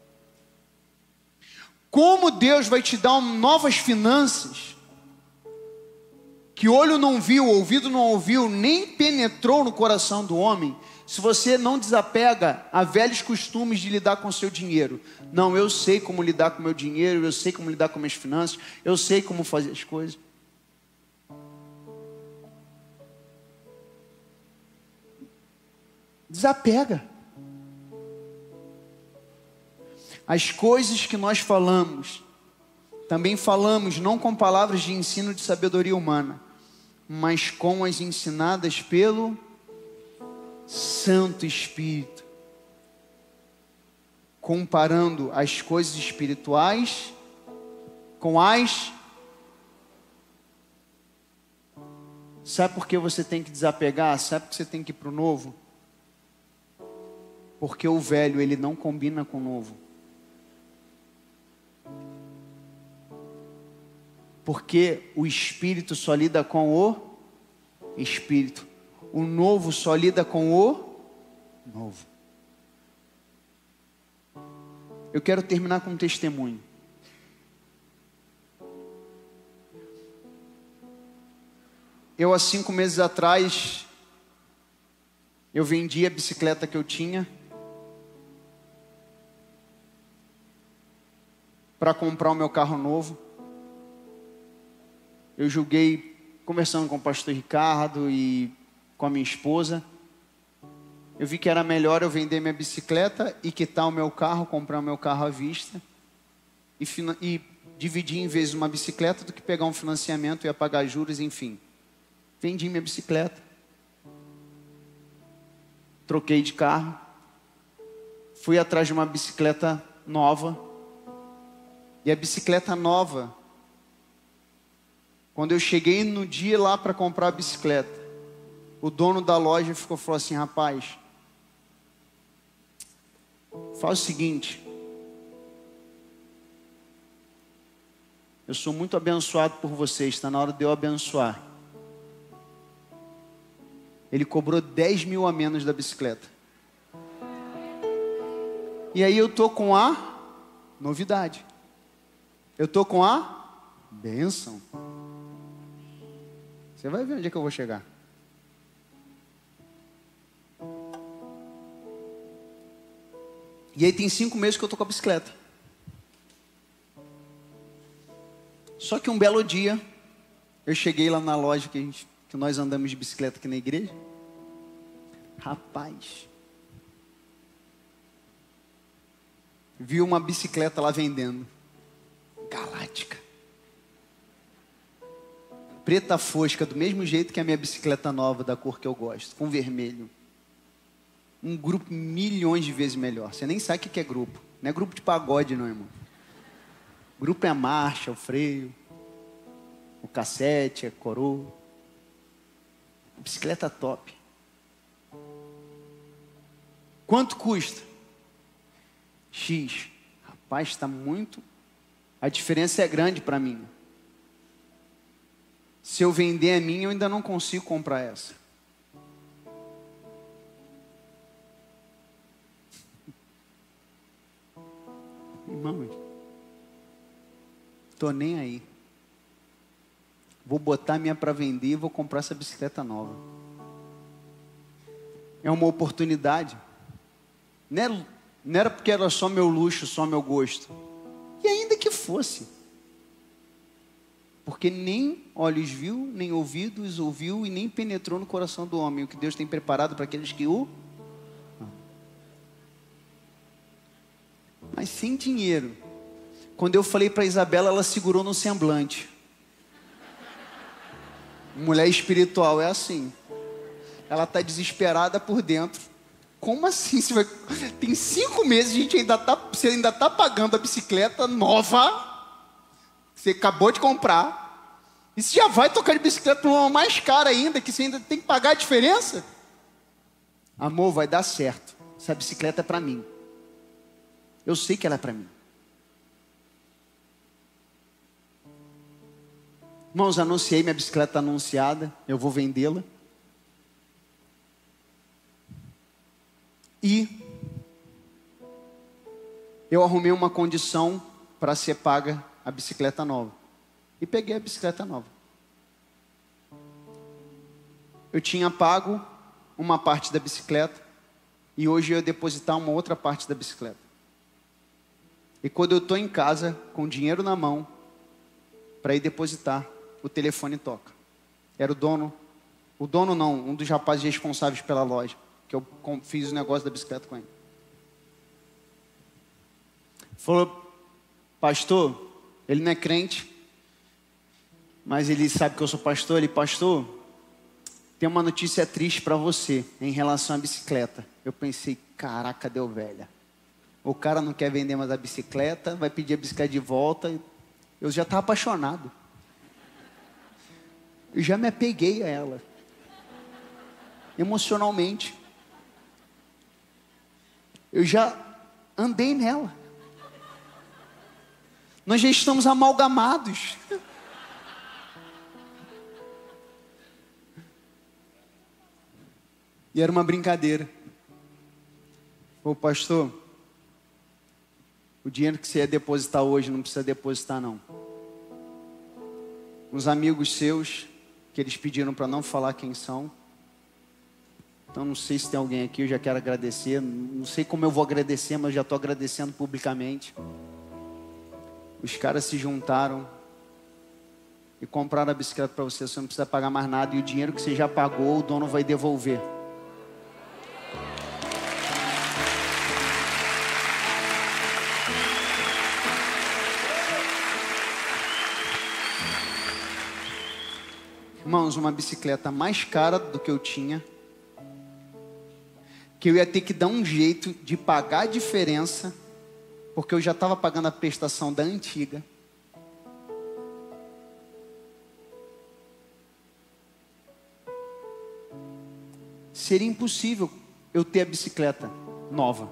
Como Deus vai te dar novas finanças, que olho não viu, ouvido não ouviu, nem penetrou no coração do homem, se você não desapega a velhos costumes de lidar com o seu dinheiro? Não, eu sei como lidar com o meu dinheiro, eu sei como lidar com minhas finanças, eu sei como fazer as coisas. Desapega. As coisas que nós falamos, também falamos não com palavras de ensino de sabedoria humana, mas com as ensinadas pelo Santo Espírito, comparando as coisas espirituais com as... Sabe por que você tem que desapegar? Sabe por que você tem que ir para o novo? Porque o velho, ele não combina com o novo. Porque o Espírito só lida com o Espírito. O novo só lida com o novo. Eu quero terminar com um testemunho. Eu, há cinco meses atrás, eu vendi a bicicleta que eu tinha para comprar o meu carro novo. Eu julguei, conversando com o pastor Ricardo e com a minha esposa, eu vi que era melhor eu vender minha bicicleta e quitar o meu carro, comprar o meu carro à vista e, e dividir em vez de uma bicicleta do que pegar um financiamento e pagar juros, enfim. Vendi minha bicicleta, troquei de carro, fui atrás de uma bicicleta nova, e a bicicleta nova, quando eu cheguei no dia lá para comprar a bicicleta, o dono da loja ficou, falou assim: rapaz, faz o seguinte, eu sou muito abençoado por vocês, está na hora de eu abençoar. Ele cobrou dez mil a menos da bicicleta. E aí eu tô com a novidade. Eu tô com a bênção. Você vai ver onde é que eu vou chegar. E aí tem cinco meses que eu tô com a bicicleta. Só que um belo dia, eu cheguei lá na loja que, a gente, que nós andamos de bicicleta aqui na igreja. Rapaz, vi uma bicicleta lá vendendo, galáctica, preta fosca, do mesmo jeito que a minha bicicleta nova, da cor que eu gosto, com vermelho. Um grupo milhões de vezes melhor. Você nem sabe o que é grupo. Não é grupo de pagode não, irmão. Grupo é a marcha, o freio, o cassete, a coroa. Bicicleta top. Quanto custa? X. Rapaz, está muito A diferença é grande para mim. Se eu vender a minha, eu ainda não consigo comprar essa. Irmãos, estou nem aí. Vou botar a minha para vender e vou comprar essa bicicleta nova. É uma oportunidade. Não era, não era porque era só meu luxo, só meu gosto. E ainda que fosse. Porque nem olhos viu, nem ouvidos ouviu e nem penetrou no coração do homem o que Deus tem preparado para aqueles que o... Mas sem dinheiro. Quando eu falei para Isabela, ela segurou no semblante. Mulher espiritual é assim. Ela está desesperada por dentro. Como assim? Você vai... Tem cinco meses, a gente ainda tá... você ainda está pagando a bicicleta nova. Você acabou de comprar. E você já vai tocar de bicicleta para uma mais cara ainda, que você ainda tem que pagar a diferença? Amor, vai dar certo. Essa bicicleta é para mim. Eu sei que ela é para mim. Irmãos, anunciei, minha bicicleta está anunciada. Eu vou vendê-la. E eu arrumei uma condição para ser paga a bicicleta nova. E peguei a bicicleta nova. Eu tinha pago uma parte da bicicleta e hoje eu ia depositar uma outra parte da bicicleta. E quando eu estou em casa, com dinheiro na mão, para ir depositar, o telefone toca. Era o dono, o dono não, um dos rapazes responsáveis pela loja, que eu fiz o negócio da bicicleta com ele. Falou, pastor, ele não é crente, mas ele sabe que eu sou pastor. Ele, pastor, tem uma notícia triste para você em relação à bicicleta. Eu pensei, caraca, deu velha. O cara não quer vender mais a bicicleta, vai pedir a bicicleta de volta. Eu já estava apaixonado. Eu já me apeguei a ela. Emocionalmente. Eu já andei nela. Nós já estamos amalgamados. E era uma brincadeira. Ô pastor, o dinheiro que você ia depositar hoje não precisa depositar não. Uns amigos seus, que eles pediram para não falar quem são. Então não sei se tem alguém aqui, eu já quero agradecer. Não sei como eu vou agradecer, mas já estou agradecendo publicamente. Os caras se juntaram e compraram a bicicleta para você. Você não precisa pagar mais nada. E o dinheiro que você já pagou, o dono vai devolver. Irmãos, uma bicicleta mais cara do que eu tinha, que eu ia ter que dar um jeito de pagar a diferença, porque eu já estava pagando a prestação da antiga. Seria impossível eu ter a bicicleta nova.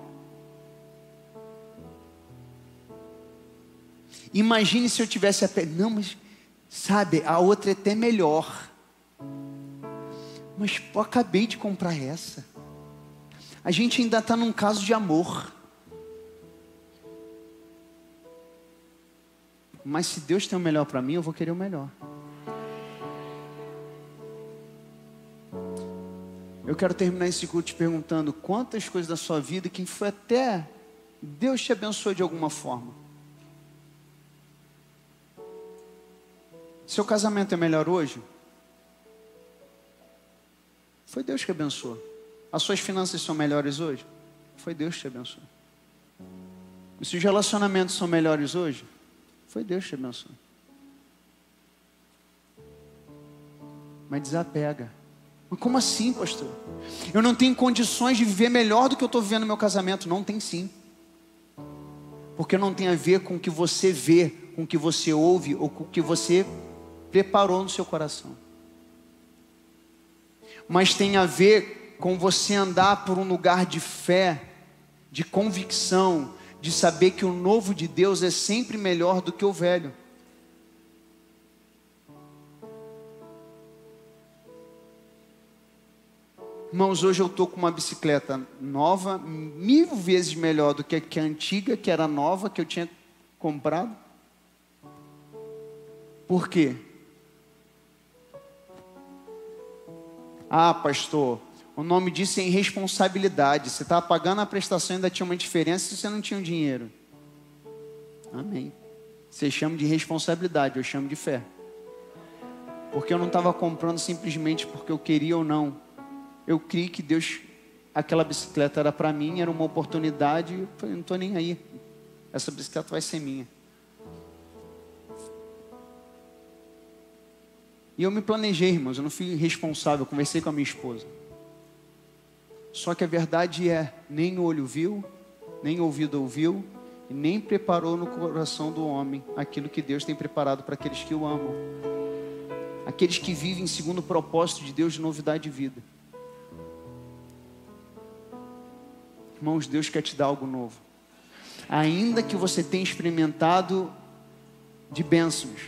Imagine se eu tivesse a pé. Não, mas sabe, a outra é até melhor. Mas pô, acabei de comprar essa. A gente ainda está num caso de amor. Mas se Deus tem o melhor para mim, eu vou querer o melhor. Eu quero terminar esse culto te perguntando quantas coisas da sua vida, quem foi até Deus te abençoou de alguma forma. Seu casamento é melhor hoje? Foi Deus que abençoou. As suas finanças são melhores hoje? Foi Deus que te abençoou. Os seus relacionamentos são melhores hoje? Foi Deus que te abençoou. Mas desapega. Mas como assim, pastor? Eu não tenho condições de viver melhor do que eu estou vivendo no meu casamento. Não tem sim. Porque não tem a ver com o que você vê, com o que você ouve ou com o que você preparou no seu coração. Mas tem a ver com você andar por um lugar de fé, de convicção, de saber que o novo de Deus é sempre melhor do que o velho. Irmãos, hoje eu estou com uma bicicleta nova, mil vezes melhor do que a, que a antiga, que era nova, que eu tinha comprado. Por quê? Ah, pastor, o nome disso é irresponsabilidade. Você estava pagando a prestação e ainda tinha uma diferença se você não tinha o dinheiro. Amém. Você chama de irresponsabilidade, eu chamo de fé. Porque eu não estava comprando simplesmente porque eu queria ou não. Eu criei que Deus, aquela bicicleta era para mim, era uma oportunidade, eu falei, não estou nem aí, essa bicicleta vai ser minha. E eu me planejei, irmãos, eu não fui irresponsável, eu conversei com a minha esposa. Só que a verdade é, nem olho viu, nem ouvido ouviu, e nem preparou no coração do homem aquilo que Deus tem preparado para aqueles que o amam. Aqueles que vivem segundo o propósito de Deus de novidade de vida. Irmãos, Deus quer te dar algo novo. Ainda que você tenha experimentado de bênçãos.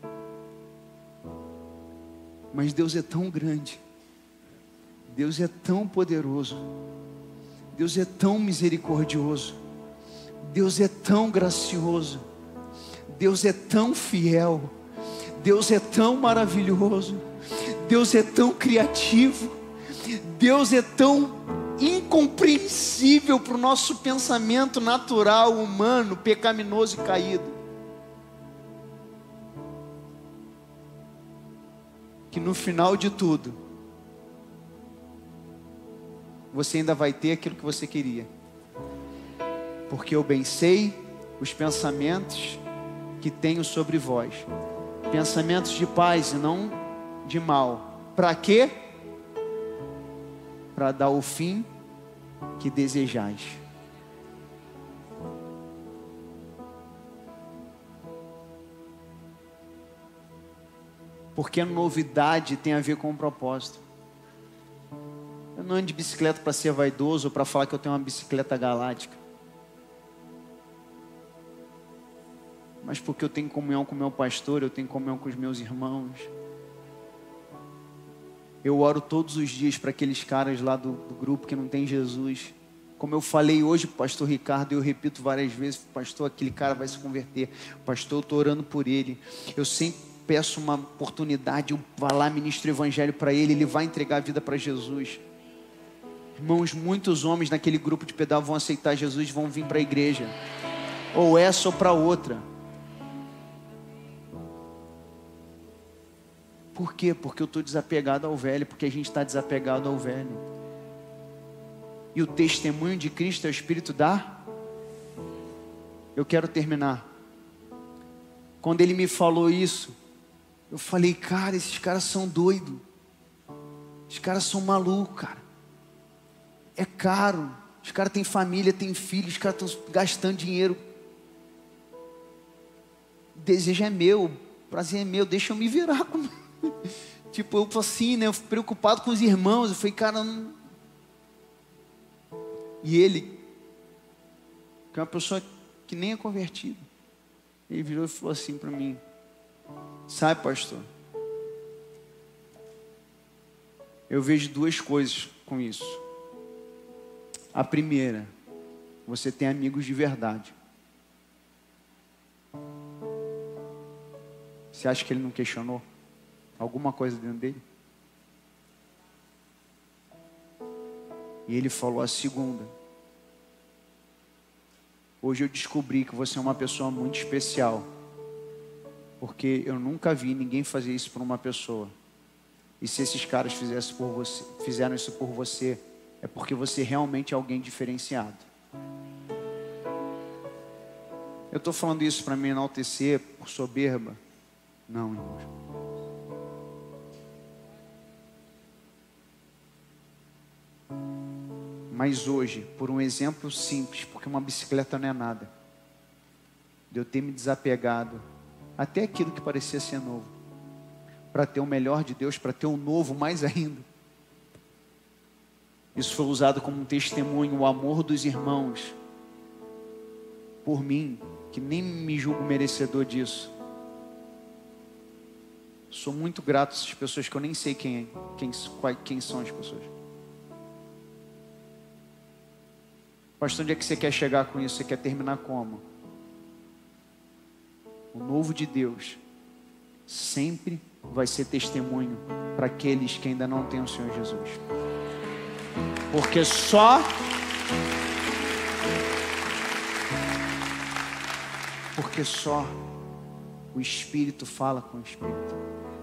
Mas Deus é tão grande. Deus é tão poderoso. Deus é tão misericordioso. Deus é tão gracioso. Deus é tão fiel. Deus é tão maravilhoso. Deus é tão criativo. Deus é tão incompreensível para o nosso pensamento natural, humano, pecaminoso e caído, que no final de tudo você ainda vai ter aquilo que você queria, porque eu bem sei os pensamentos que tenho sobre vós, pensamentos de paz e não de mal. Para quê? Para dar o fim que desejais. Porque a novidade tem a ver com o propósito. Eu não ando de bicicleta para ser vaidoso ou para falar que eu tenho uma bicicleta galáctica, mas porque eu tenho comunhão com o meu pastor, eu tenho comunhão com os meus irmãos. Eu oro todos os dias para aqueles caras lá do, do grupo que não tem Jesus. Como eu falei hoje para o pastor Ricardo, eu repito várias vezes, pastor, aquele cara vai se converter. Pastor, eu estou orando por ele. Eu sempre peço uma oportunidade, eu vou lá, ministro o evangelho para ele, ele vai entregar a vida para Jesus. Irmãos, muitos homens naquele grupo de pedal vão aceitar Jesus e vão vir para a igreja. Ou essa ou para outra. Por quê? Porque eu estou desapegado ao velho, porque a gente está desapegado ao velho. E o testemunho de Cristo é o Espírito da... Eu quero terminar. Quando ele me falou isso, eu falei, cara, esses caras são doidos. Esses caras são malucos, cara. É caro. Os caras têm família, têm filhos, os caras estão gastando dinheiro. O desejo é meu, o prazer é meu, deixa eu me virar com... Tipo, eu assim, né? Eu fui preocupado com os irmãos. Eu falei, cara, não... E ele, que é uma pessoa que nem é convertido, ele virou e falou assim para mim: sabe, pastor, eu vejo duas coisas com isso. A primeira, você tem amigos de verdade. Você acha que ele não questionou alguma coisa dentro dele? E ele falou a segunda: hoje eu descobri que você é uma pessoa muito especial, porque eu nunca vi ninguém fazer isso por uma pessoa. E se esses caras fizessem por você, fizeram isso por você, é porque você realmente é alguém diferenciado. Eu estou falando isso para me enaltecer por soberba? Não, irmãos. Mas hoje, por um exemplo simples, porque uma bicicleta não é nada, de eu ter me desapegado até aquilo que parecia ser novo, para ter o melhor de Deus, para ter o novo mais ainda. Isso foi usado como um testemunho, o amor dos irmãos, por mim, que nem me julgo merecedor disso. Sou muito grato a essas pessoas que eu nem sei quem, quem, quem são as pessoas. Pastor, onde é que você quer chegar com isso? Você quer terminar como? O novo de Deus sempre vai ser testemunho para aqueles que ainda não têm o Senhor Jesus. Porque só Porque só o Espírito fala com o Espírito.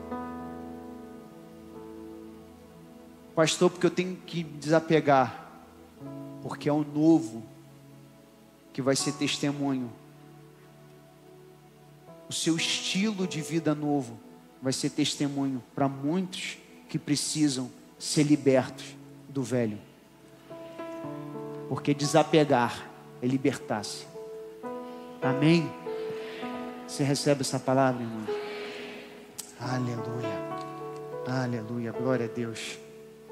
Pastor, porque eu tenho que desapegar. Porque é o novo que vai ser testemunho. O seu estilo de vida novo vai ser testemunho para muitos que precisam ser libertos do velho. Porque desapegar é libertar-se. Amém? Você recebe essa palavra, irmão? Aleluia. Aleluia. Glória a Deus.